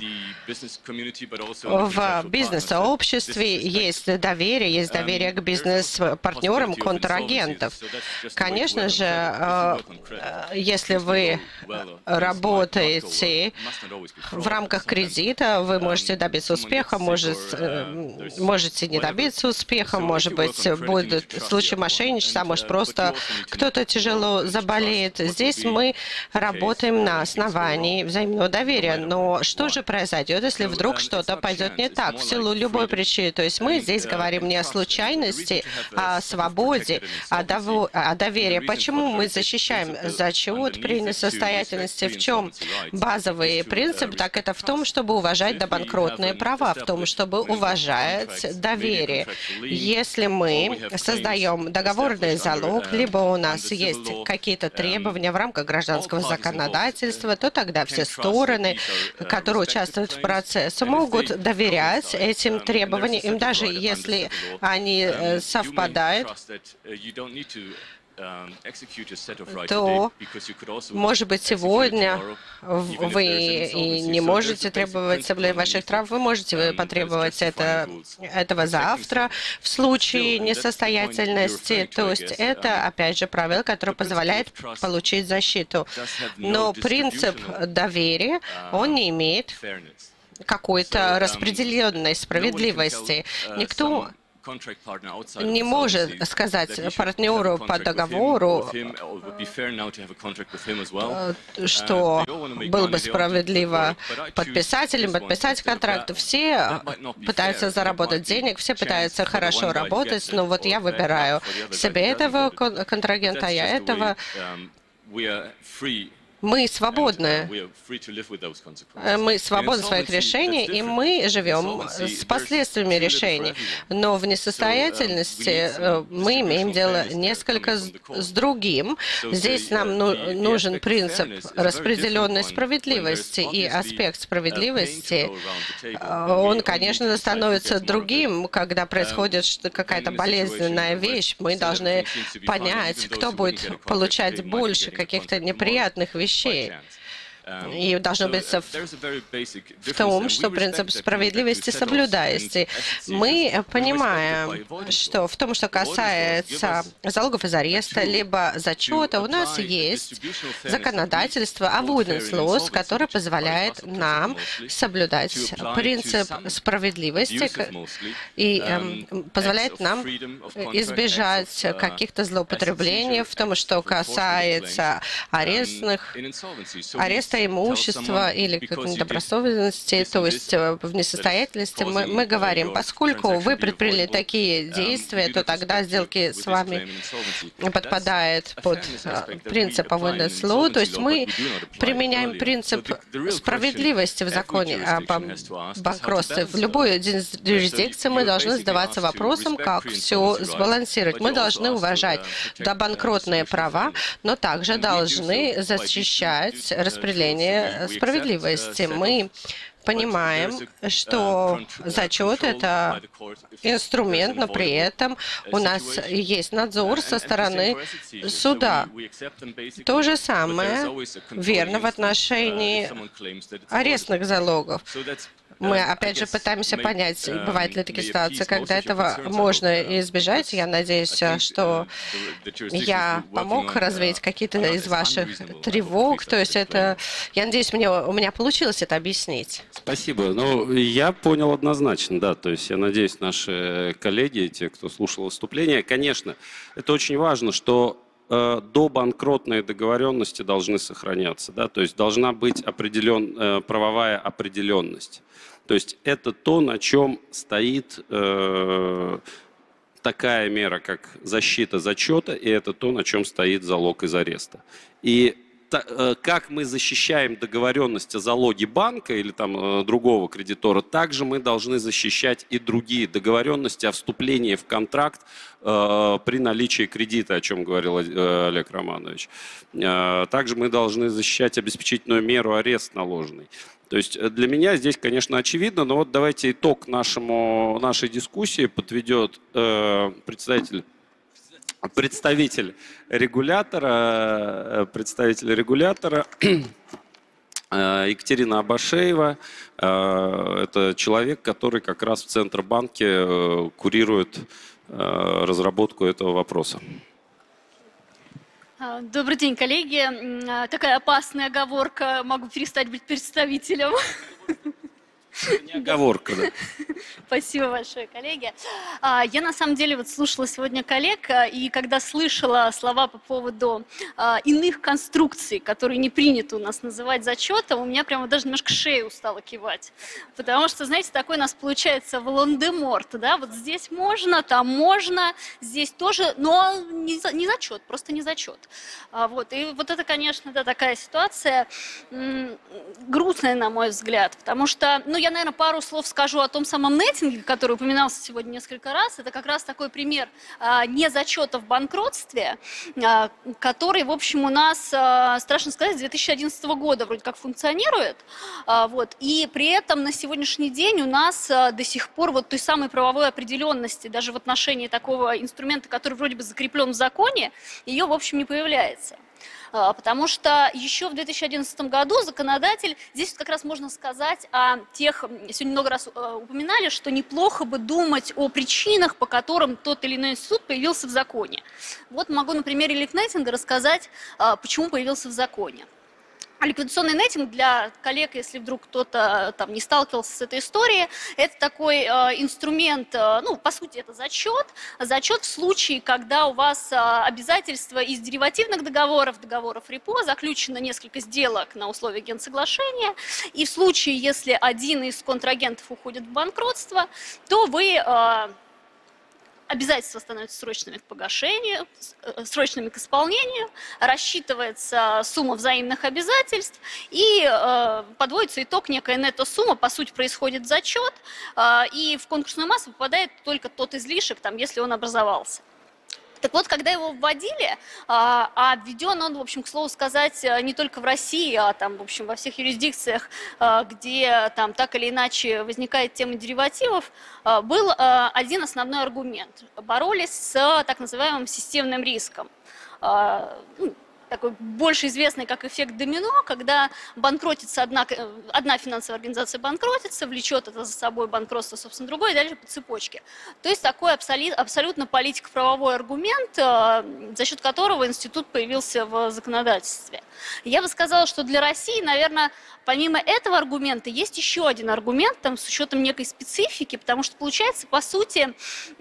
[SPEAKER 4] В бизнес-сообществе есть доверие, есть доверие к бизнес-партнерам, контрагентов. Конечно же, если вы работаете в рамках кредита, вы можете добиться успеха, может, можете не добиться успеха, может быть, будет случай мошенничества, а может, просто кто-то тяжело заболеет. Здесь мы работаем на основании взаимного доверия. Но что же произойдет, если вдруг что-то пойдет не так, в силу любой причины? То есть мы здесь говорим не о случайности, а о свободе, о доверии. Почему мы защищаем зачет при несостоятельности в чем базовый принцип, так это в том, чтобы уважать добанкротные права, в том, чтобы уважать доверие. Если мы создаем договорный залог, либо у нас есть какие-то требования в рамках гражданского законодательства, то тогда все стороны, которые участвуют в процессе, могут доверять этим требованиям, им даже если они совпадают, то, может быть, сегодня вы и не можете требовать соблюдения ваших прав, вы можете потребовать это, этого завтра в случае несостоятельности. То есть это, опять же, правило, которое позволяет получить защиту. Но принцип доверия, он не имеет какой-то распределенной справедливости. Никто не может сказать партнеру по договору, что было бы справедливо подписать или подписать контракт. Все пытаются заработать денег, все пытаются хорошо работать, но вот я выбираю себе этого контрагента, а я этого. Мы свободны. Мы свободны в своих решениях, и мы живем с последствиями решений. Но в несостоятельности мы имеем дело несколько с, с другим. Здесь нам ну, нужен принцип распределенной справедливости, и аспект справедливости, он, конечно, становится другим, когда происходит какая-то болезненная вещь. Мы должны понять, кто будет получать больше каких-то неприятных вещей. И должно быть в том, что принцип справедливости соблюдается. Мы понимаем, что в том, что касается залогов из ареста, либо зачета, у нас есть законодательство avoidance laws, которое позволяет нам соблюдать принцип справедливости и э, позволяет нам избежать каких-то злоупотреблений в том, что касается арестных, ареста имущества или недобросовестности, то есть в несостоятельности, мы, мы говорим, поскольку вы предприняли такие действия, то тогда сделки с вами подпадают под принцип avoidance law, то есть мы применяем принцип справедливости в законе о банкротстве. В любой юрисдикции мы должны задаваться вопросом, как все сбалансировать. Мы должны уважать добанкротные права, но также должны защищать распределение справедливости. Мы понимаем, что зачет – это инструмент, но при этом у нас есть надзор со стороны суда. То же самое верно в отношении арестных залогов. Мы, опять же, пытаемся понять, бывают ли такие ситуации, когда этого можно избежать. Я надеюсь, что я помог развеять какие-то из ваших тревог. То есть это, я надеюсь, мне, у меня получилось это объяснить.
[SPEAKER 1] Спасибо. Ну, я понял однозначно, да. То есть я надеюсь, наши коллеги, те, кто слушал выступление, конечно, это очень важно, что э, добанкротные договоренности должны сохраняться, да. То есть должна быть определен, э, правовая определенность. То есть это то, на чем стоит э, такая мера, как защита зачета, и это то, на чем стоит залог из ареста. И та, э, как мы защищаем договоренность о залоге банка или там, э, другого кредитора, также мы должны защищать и другие договоренности о вступлении в контракт э, при наличии кредита, о чем говорил э, Олег Романович. Э, также мы должны защищать обеспечительную меру арест наложенный. То есть для меня здесь, конечно, очевидно, но вот давайте итог нашему, нашей дискуссии подведет э, представитель, представитель регулятора, представитель регулятора э, Екатерина Абашеева. Э, это человек, который как раз в Центробанке э, курирует э, разработку этого вопроса.
[SPEAKER 9] Добрый день, коллеги. Такая опасная оговорка. Могу перестать быть представителем.
[SPEAKER 1] Не оговорка, да.
[SPEAKER 9] Спасибо большое, коллеги. Я на самом деле вот слушала сегодня коллег, и когда слышала слова по поводу иных конструкций, которые не принято у нас называть зачетом, у меня прямо даже немножко шея устала кивать. Потому что, знаете, такой у нас получается Волан-де-Морт, да, вот здесь можно, там можно, здесь тоже, но не, не зачет, просто не зачет. Вот. И вот это, конечно, да, такая ситуация грустная, на мой взгляд, потому что, ну, я, наверное, пару слов скажу о том самом неттинге, который упоминался сегодня несколько раз. Это как раз такой пример а, незачета в банкротстве, а, который, в общем, у нас, а, страшно сказать, с две тысячи одиннадцатого года вроде как функционирует. А, вот, и при этом на сегодняшний день у нас а, до сих пор вот той самой правовой определенности, даже в отношении такого инструмента, который вроде бы закреплен в законе, ее, в общем, не появляется. Потому что еще в две тысячи одиннадцатом году законодатель, здесь как раз можно сказать о тех, сегодня много раз упоминали, что неплохо бы думать о причинах, по которым тот или иной институт появился в законе. Вот могу на примере ликнеттинга рассказать, почему появился в законе. Ликвидационный неттинг для коллег, если вдруг кто-то там не сталкивался с этой историей, это такой э, инструмент, э, ну, по сути, это зачет. Зачет в случае, когда у вас э, обязательства из деривативных договоров, договоров репо, заключено несколько сделок на условиях генсоглашения, и в случае, если один из контрагентов уходит в банкротство, то вы... Э, обязательства становятся срочными к погашению, срочными к исполнению, рассчитывается сумма взаимных обязательств и э, подводится итог, некая нетто-сумма, по сути происходит зачет, э, и в конкурсную массу попадает только тот излишек, там, если он образовался. Так вот, когда его вводили, а введен он, в общем, к слову сказать, не только в России, а там, в общем, во всех юрисдикциях, где там так или иначе возникает тема деривативов, был один основной аргумент. Боролись с так называемым системным риском. Такой больше известный как эффект домино, когда банкротится одна, одна финансовая организация банкротится, влечет это за собой банкротство, собственно, другой, и дальше по цепочке. То есть такой абсолют, абсолютно политико-правовой аргумент, за счет которого институт появился в законодательстве. Я бы сказала, что для России, наверное, помимо этого аргумента, есть еще один аргумент, там, с учетом некой специфики, потому что получается, по сути,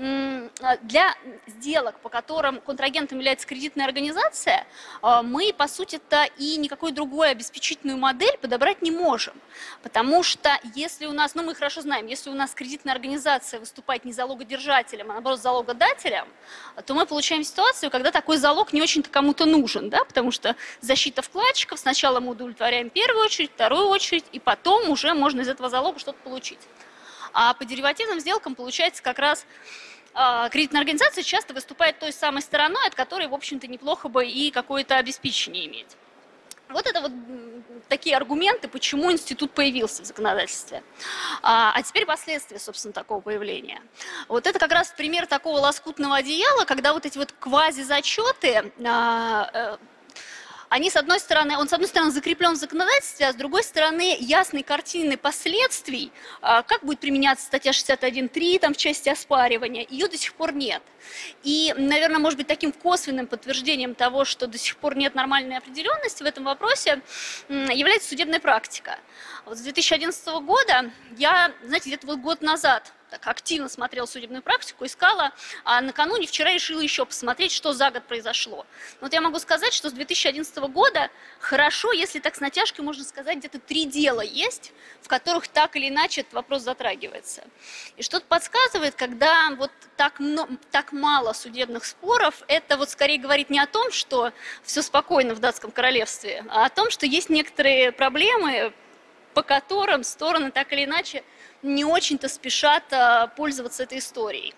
[SPEAKER 9] для сделок, по которым контрагентом является кредитная организация, мы, по сути-то, и никакой другой обеспечительную модель подобрать не можем. Потому что если у нас, ну мы хорошо знаем, если у нас кредитная организация выступает не залогодержателем, а наоборот залогодателем, то мы получаем ситуацию, когда такой залог не очень-то кому-то нужен, да? Потому что защита вкладчиков, сначала мы удовлетворяем первую очередь, вторую очередь, и потом уже можно из этого залога что-то получить. А по деривативным сделкам получается как раз... Кредитная организация часто выступает той самой стороной, от которой, в общем-то, неплохо бы и какое-то обеспечение иметь. Вот это вот такие аргументы, почему институт появился в законодательстве. А, а теперь последствия, собственно, такого появления. Вот это как раз пример такого лоскутного одеяла, когда вот эти вот квазизачеты... А, Они, с одной стороны, он, с одной стороны, закреплен в законодательстве, а с другой стороны, ясной картины последствий, как будет применяться статья шестьдесят один точка три там, в части оспаривания, ее до сих пор нет. И, наверное, может быть, таким косвенным подтверждением того, что до сих пор нет нормальной определенности в этом вопросе, является судебная практика. Вот с две тысячи одиннадцатого года я, знаете, где-то вот год назад так активно смотрела судебную практику, искала, а накануне вчера решила еще посмотреть, что за год произошло. Но вот я могу сказать, что с две тысячи одиннадцатого года хорошо, если так с натяжкой можно сказать, где-то три дела есть, в которых так или иначе этот вопрос затрагивается. И что-то подсказывает, когда вот так, так мало судебных споров, это вот скорее говорит не о том, что все спокойно в датском королевстве, а о том, что есть некоторые проблемы, по которым стороны так или иначе не очень-то спешат пользоваться этой историей.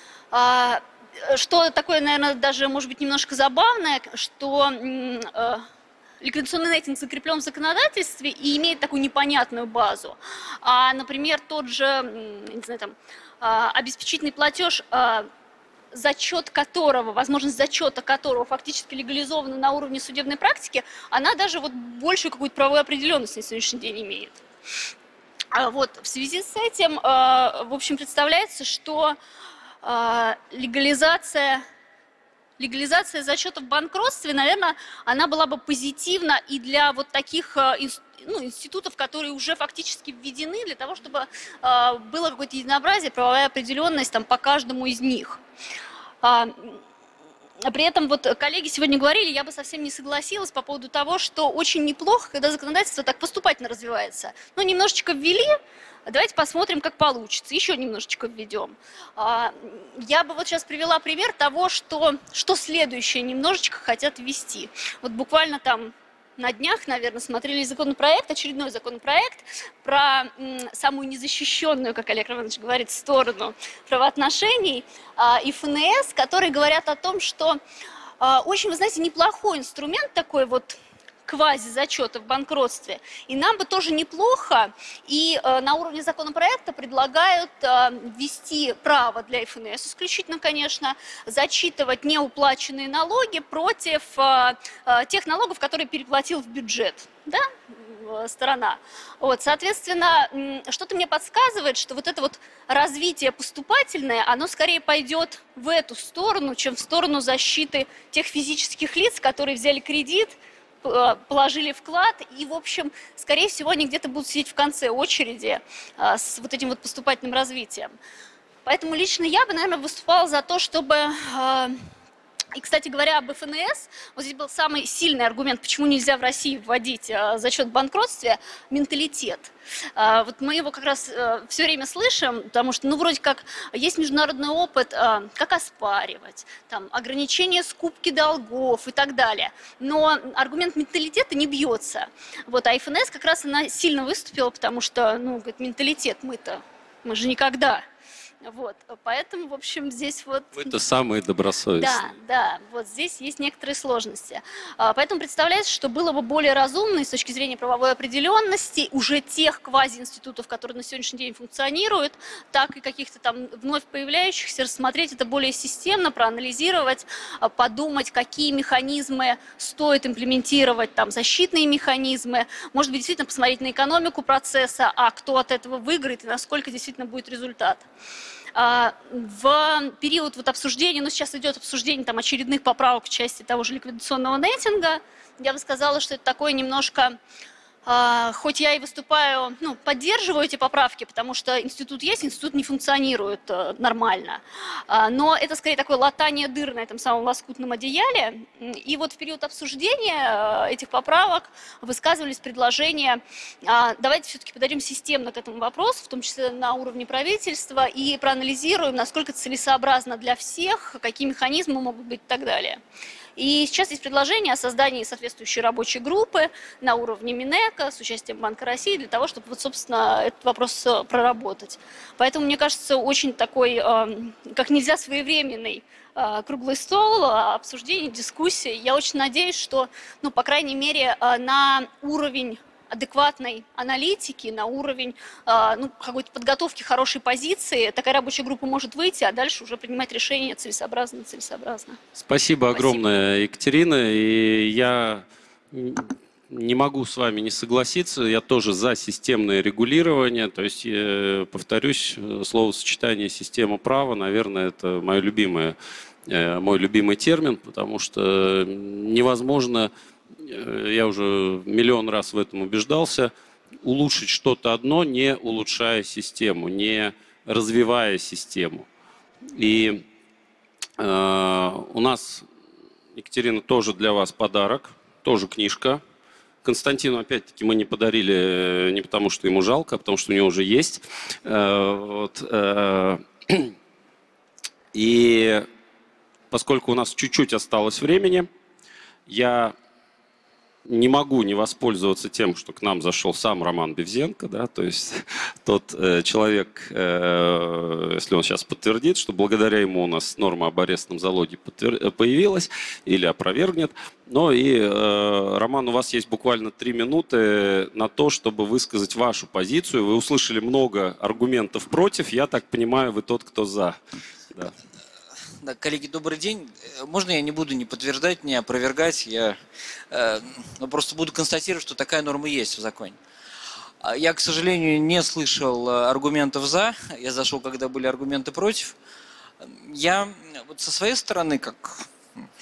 [SPEAKER 9] Что такое, наверное, даже, может быть, немножко забавное, что ликвидационный неттинг закреплен в законодательстве и имеет такую непонятную базу. А, например, тот же, не знаю, там, обеспечительный платеж, зачет которого, возможность зачета которого фактически легализована на уровне судебной практики, она даже вот большую какую-то правовую определенность на сегодняшний день имеет. Вот, в связи с этим, в общем, представляется, что легализация легализация зачета в банкротстве, наверное, она была бы позитивна и для вот таких ну, институтов, которые уже фактически введены, для того, чтобы э, было какое-то единообразие, правовая определенность там, по каждому из них. А, при этом вот коллеги сегодня говорили, я бы совсем не согласилась по поводу того, что очень неплохо, когда законодательство так поступательно развивается. Ну, немножечко ввели, давайте посмотрим, как получится. Еще немножечко введем. А, я бы вот сейчас привела пример того, что, что следующее немножечко хотят ввести. Вот буквально там на днях, наверное, смотрели законопроект, очередной законопроект про м, самую незащищенную, как Олег Романович говорит, сторону правоотношений а, и эф эн эс, которые говорят о том, что а, очень, вы знаете, неплохой инструмент такой вот квази-зачета в банкротстве. И нам бы тоже неплохо, и э, на уровне законопроекта предлагают э, ввести право для эф эн эс исключительно, конечно, зачитывать неуплаченные налоги против э, э, тех налогов, которые переплатил в бюджет, да, сторона. Вот, соответственно, что-то мне подсказывает, что вот это вот развитие поступательное, оно скорее пойдет в эту сторону, чем в сторону защиты тех физических лиц, которые взяли кредит, положили вклад, и, в общем, скорее всего, они где-то будут сидеть в конце очереди а, с вот этим вот поступательным развитием. Поэтому лично я бы, наверное, выступала за то, чтобы... А, и, кстати говоря, об эф эн эс, вот здесь был самый сильный аргумент, почему нельзя в России вводить а, зачет в банкротстве, менталитет. А, вот мы его как раз а, все время слышим, потому что, ну, вроде как, есть международный опыт, а, как оспаривать, там, ограничение скупки долгов и так далее. Но аргумент менталитета не бьется. Вот, а эф эн эс как раз она сильно выступила, потому что, ну, говорит, менталитет мы-то, мы же никогда... Вот, поэтому, в общем, здесь вот...
[SPEAKER 1] Это самые добросовестные.
[SPEAKER 9] Да, да, вот здесь есть некоторые сложности. Поэтому представляется, что было бы более разумно с точки зрения правовой определенности уже тех квази-институтов, которые на сегодняшний день функционируют, так и каких-то там вновь появляющихся, рассмотреть это более системно, проанализировать, подумать, какие механизмы стоит имплементировать, там, защитные механизмы, может быть, действительно посмотреть на экономику процесса, а кто от этого выиграет и насколько действительно будет результат. В период вот обсуждения, ну сейчас идет обсуждение там, очередных поправок в части того же ликвидационного неттинга, я бы сказала, что это такое немножко, хоть я и выступаю, ну, поддерживаю эти поправки, потому что институт есть, институт не функционирует нормально, но это скорее такое латание дыр на этом самом лоскутном одеяле. И вот в период обсуждения этих поправок высказывались предложения, давайте все-таки подойдем системно к этому вопросу, в том числе на уровне правительства, и проанализируем, насколько это целесообразно для всех, какие механизмы могут быть и так далее. И сейчас есть предложение о создании соответствующей рабочей группы на уровне Минэко с участием Банка России для того, чтобы, вот, собственно, этот вопрос проработать. Поэтому, мне кажется, очень такой, как нельзя своевременный круглый стол, обсуждение, дискуссии. Я очень надеюсь, что, ну, по крайней мере, на уровень адекватной аналитики, на уровень ну, какой-то подготовки хорошей позиции, такая рабочая группа может выйти, а дальше уже принимать решение целесообразно, нецелесообразно.
[SPEAKER 1] Спасибо, Спасибо огромное, Екатерина. И я не могу с вами не согласиться. Я тоже за системное регулирование. То есть, повторюсь, словосочетание «система права», наверное, это мое любимое, мой любимый термин, потому что невозможно... Я уже миллион раз в этом убеждался, улучшить что-то одно, не улучшая систему, не развивая систему. И э, у нас, Екатерина, тоже для вас подарок, тоже книжка. Константину, опять-таки, мы не подарили не потому, что ему жалко, а потому, что у него уже есть. Э, вот, э, и поскольку у нас чуть-чуть осталось времени, я... не могу не воспользоваться тем, что к нам зашел сам Роман Бевзенко, да, то есть тот э, человек, э, если он сейчас подтвердит, что благодаря ему у нас норма об арестном залоге подтвер... появилась или опровергнет. Но и, э, Роман, у вас есть буквально три минуты на то, чтобы высказать вашу позицию. Вы услышали много аргументов против, я так понимаю, вы тот, кто за. Да.
[SPEAKER 10] Да, коллеги, добрый день. Можно я не буду ни подтверждать, ни опровергать, я э, ну, просто буду констатировать, что такая норма есть в законе. Я, к сожалению, не слышал аргументов «за», я зашел, когда были аргументы «против». Я вот со своей стороны, как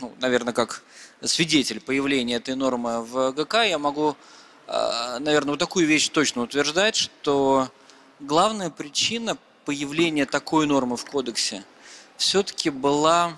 [SPEAKER 10] ну, наверное, как свидетель появления этой нормы в ГК, я могу, наверное, вот такую вещь точно утверждать, что главная причина появления такой нормы в кодексе все-таки была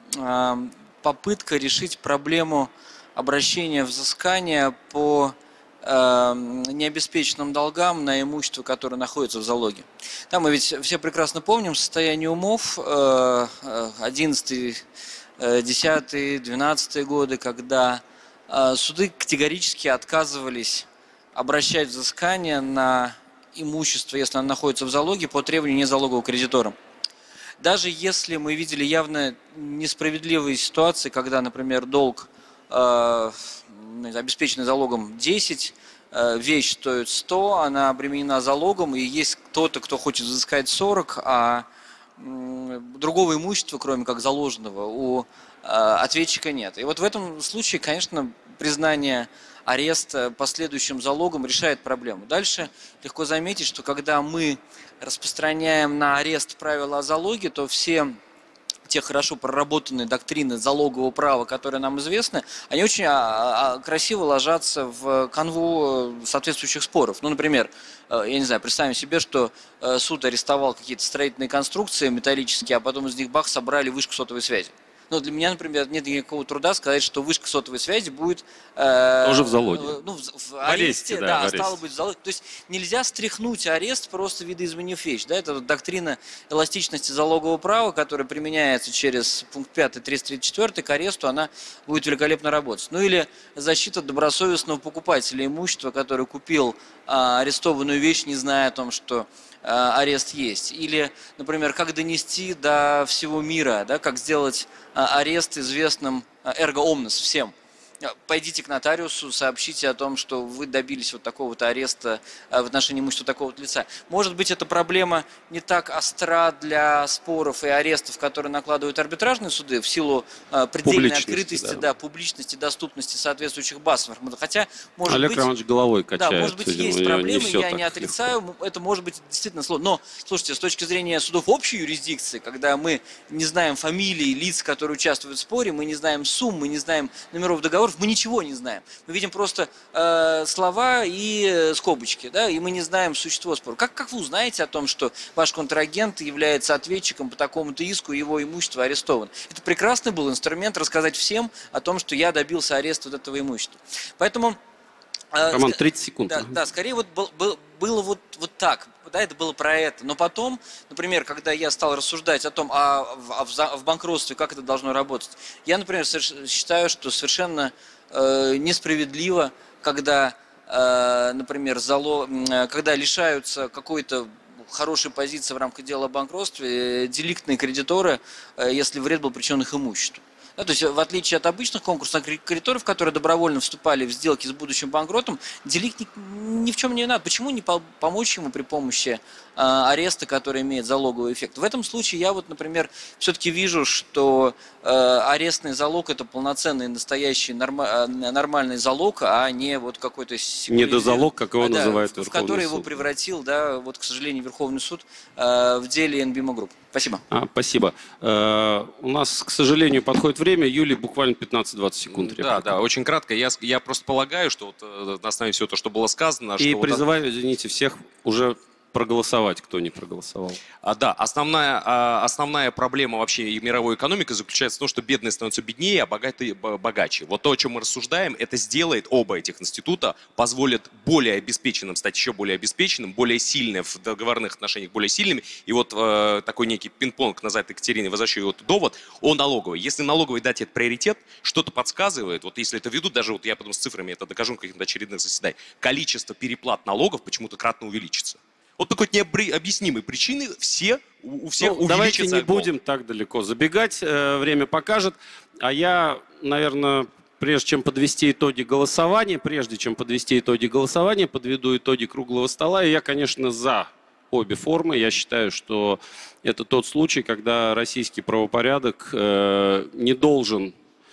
[SPEAKER 10] попытка решить проблему обращения взыскания по необеспеченным долгам на имущество, которое находится в залоге. Там мы ведь все прекрасно помним состояние умов одиннадцатый, десятый, двенадцатый годы, когда суды категорически отказывались обращать взыскание на имущество, если оно находится в залоге, по требованию незалогового кредитора. Даже если мы видели явно несправедливые ситуации, когда, например, долг обеспеченный залогом десять, вещь стоит сто, она обременена залогом, и есть кто-то, кто хочет взыскать сорок, а другого имущества, кроме как заложенного, у ответчика нет. И вот в этом случае, конечно, признание ареста последующим залогом решает проблему. Дальше легко заметить, что когда мы распространяем на арест правила о залоге, то все те хорошо проработанные доктрины залогового права, которые нам известны, они очень красиво ложатся в канву соответствующих споров. Ну, например, я не знаю, представим себе, что суд арестовал какие-то строительные конструкции металлические, а потом из них бах собрали вышку сотовой связи. Но для меня, например, нет никакого труда сказать, что вышка сотовой связи будет э,
[SPEAKER 1] тоже в залоге.
[SPEAKER 10] Ну, в, в, в
[SPEAKER 1] аресте,
[SPEAKER 10] аресте,
[SPEAKER 1] да,
[SPEAKER 10] да,
[SPEAKER 1] в аресте.
[SPEAKER 10] стало быть в залоге. То есть нельзя стряхнуть арест, просто видоизменив вещь. Да? Это вот доктрина эластичности залогового права, которая применяется через пункт пятый, триста тридцать четыре, к аресту, она будет великолепно работать. Ну или защита добросовестного покупателя имущества, который купил э, арестованную вещь, не зная о том, что арест есть. Или, например, как донести до всего мира, да, как сделать арест известным ergo omnes всем. Пойдите к нотариусу, сообщите о том, что вы добились вот такого-то ареста в отношении имущества такого-то лица. Может быть, эта проблема не так остра для споров и арестов, которые накладывают арбитражные суды в силу предельной открытости, да. Да, публичности, доступности соответствующих баз. Хотя, может
[SPEAKER 1] Олег
[SPEAKER 10] быть,
[SPEAKER 1] Романович головой качает.
[SPEAKER 10] Да, может быть, есть проблемы, я не отрицаю, легко. Это может быть действительно сложно. Но, слушайте, с точки зрения судов общей юрисдикции, когда мы не знаем фамилии лиц, которые участвуют в споре, мы не знаем сумм, мы не знаем номеров договоров, мы ничего не знаем. Мы видим просто э, слова и скобочки, да, и мы не знаем существо спора. Как, как вы узнаете о том, что ваш контрагент является ответчиком по такому-то иску, и его имущество арестовано? Это прекрасный был инструмент рассказать всем о том, что я добился ареста вот этого имущества. Поэтому... Э,
[SPEAKER 1] Роман, тридцать секунд.
[SPEAKER 10] Да, да, скорее вот был, был, было вот, вот так. Да, это было про это. Но потом, например, когда я стал рассуждать о том, а в, а в, в банкротстве, как это должно работать, я, например, считаю, что совершенно э, несправедливо, когда, э, например, зало, когда лишаются какой-то хорошей позиции в рамках дела о банкротстве э, деликтные кредиторы, э, если вред был причинен их имуществу. Да, то есть, в отличие от обычных конкурсных кредиторов, которые добровольно вступали в сделки с будущим банкротом, деликт ни, ни в чем не надо. Почему не по помочь ему при помощи э, ареста, который имеет залоговый эффект? В этом случае я вот, например, все-таки вижу, что э, арестный залог – это полноценный, настоящий, норма нормальный залог, а не вот какой-то…
[SPEAKER 1] Недозалог, как его
[SPEAKER 10] а, да,
[SPEAKER 1] называют
[SPEAKER 10] в, в который его превратил, да, вот, к сожалению, Верховный суд э, в деле эн би эм о Group. Спасибо.
[SPEAKER 1] А, спасибо. Э, у нас, к сожалению, подходит время. Юлий, буквально пятнадцать-двадцать секунд.
[SPEAKER 6] Да, да, очень кратко. Я, я просто полагаю, что вот, на основе всего того, что было сказано…
[SPEAKER 1] И
[SPEAKER 6] что
[SPEAKER 1] призываю,
[SPEAKER 6] вот...
[SPEAKER 1] извините, всех уже проголосовать, кто не проголосовал.
[SPEAKER 6] А, да, основная, а, основная проблема вообще и мировой экономики заключается в том, что бедные становятся беднее, а богатые богаче. Вот то, о чем мы рассуждаем, это сделает оба этих института, позволит более обеспеченным стать еще более обеспеченным, более сильным в договорных отношениях, более сильными. И вот э, такой некий пинг-понг назад Екатерине, возвращаю вот довод о налоговой. Если налоговой дать этот приоритет, что-то подсказывает, вот если это ведут, даже вот я потом с цифрами это докажу на каких-то очередных заседаниях, количество переплат налогов почему-то кратно увеличится. Вот такой необъяснимой причины все, у всех
[SPEAKER 1] ну,
[SPEAKER 6] увеличится.
[SPEAKER 1] Давайте не
[SPEAKER 6] гол.
[SPEAKER 1] будем так далеко забегать, э, время покажет. А я, наверное, прежде чем подвести итоги голосования, прежде чем подвести итоги голосования, подведу итоги круглого стола. И я, конечно, за обе формы. Я считаю, что это тот случай, когда российский правопорядок э, не должен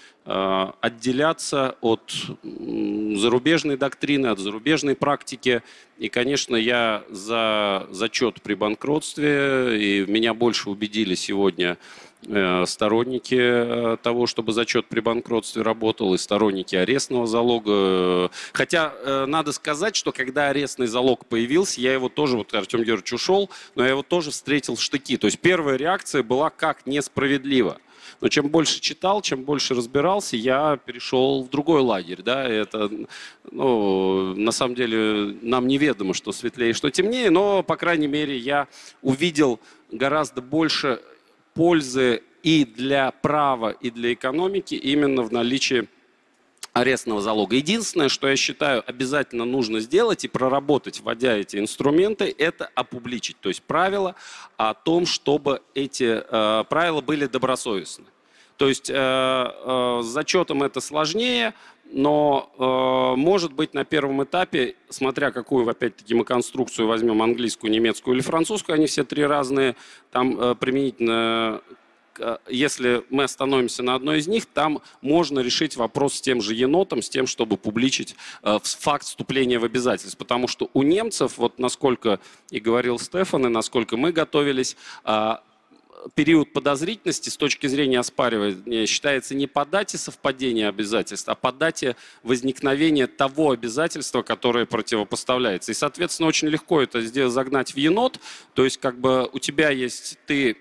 [SPEAKER 1] отделяться от зарубежной доктрины, от зарубежной практики. И, конечно, я за зачет при банкротстве, и меня больше убедили сегодня сторонники того, чтобы зачет при банкротстве работал, и сторонники арестного залога. Хотя надо сказать, что когда арестный залог появился, я его тоже, вот Артем Георгиевич ушел, но я его тоже встретил в штыки. То есть первая реакция была как несправедливо. Но чем больше читал, чем больше разбирался, я перешел в другой лагерь. Да? Это, ну, на самом деле, нам неведомо, что светлее, что темнее, но, по крайней мере, я увидел гораздо больше пользы и для права, и для экономики именно в наличии арестного залога. Единственное, что я считаю обязательно нужно сделать и проработать, вводя эти инструменты, это опубличить. То есть правила о том, чтобы эти э, правила были добросовестны. То есть э, э, с зачетом это сложнее, но э, может быть на первом этапе, смотря какую опять-таки мы конструкцию возьмем, английскую, немецкую или французскую, они все три разные, там э, применительно... Если мы остановимся на одной из них, там можно решить вопрос с тем же енотом, с тем, чтобы публичить э, факт вступления в обязательства. Потому что у немцев, вот насколько и говорил Стефан, и насколько мы готовились, э, период подозрительности с точки зрения оспаривания считается не по дате совпадения обязательств, а по дате возникновения того обязательства, которое противопоставляется. И, соответственно, очень легко это сделать, загнать в енот. То есть, как бы у тебя есть ты...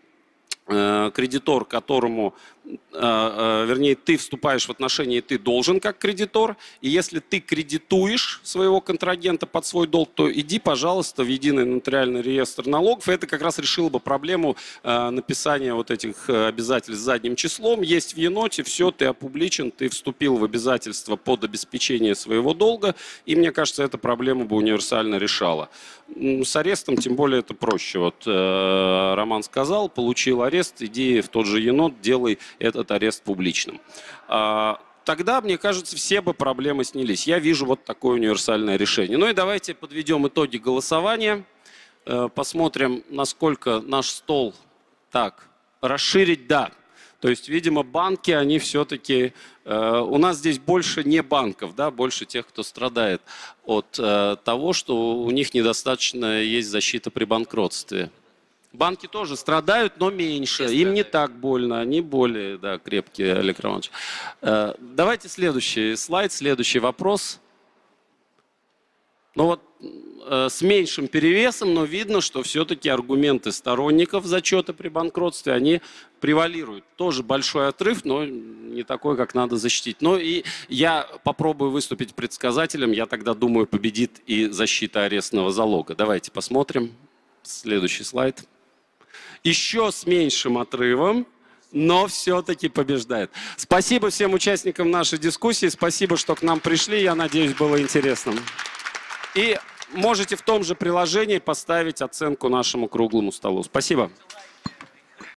[SPEAKER 1] кредитор, которому, вернее, ты вступаешь в отношения, и ты должен как кредитор, и если ты кредитуешь своего контрагента под свой долг, то иди, пожалуйста, в единый нотариальный реестр налогов, и это как раз решило бы проблему написания вот этих обязательств задним числом. Есть в еноте, все, ты опубличен, ты вступил в обязательства под обеспечение своего долга, и мне кажется, эта проблема бы универсально решала. С арестом, тем более, это проще. Вот э, Роман сказал, получил арест, иди в тот же енот, делай этот арест публичным. А, тогда, мне кажется, все бы проблемы снялись. Я вижу вот такое универсальное решение. Ну и давайте подведем итоги голосования. Э, посмотрим, насколько наш стол так расширить, да. То есть, видимо, банки, они все-таки... Э, у нас здесь больше не банков, да, больше тех, кто страдает от э, того, что у них недостаточно есть защита при банкротстве. Банки тоже страдают, но меньше. Им не так больно, они более, да, крепкие, Олег Романович. Э, давайте следующий слайд, следующий вопрос. Ну вот, э, с меньшим перевесом, но видно, что все-таки аргументы сторонников зачета при банкротстве, они превалируют. Тоже большой отрыв, но не такой, как надо защитить. Но и я попробую выступить предсказателем, я тогда думаю, победит и защита арестного залога. Давайте посмотрим. Следующий слайд. Еще с меньшим отрывом, но все-таки побеждает. Спасибо всем участникам нашей дискуссии, спасибо, что к нам пришли, я надеюсь, было интересно. И можете в том же приложении поставить оценку нашему круглому столу. Спасибо.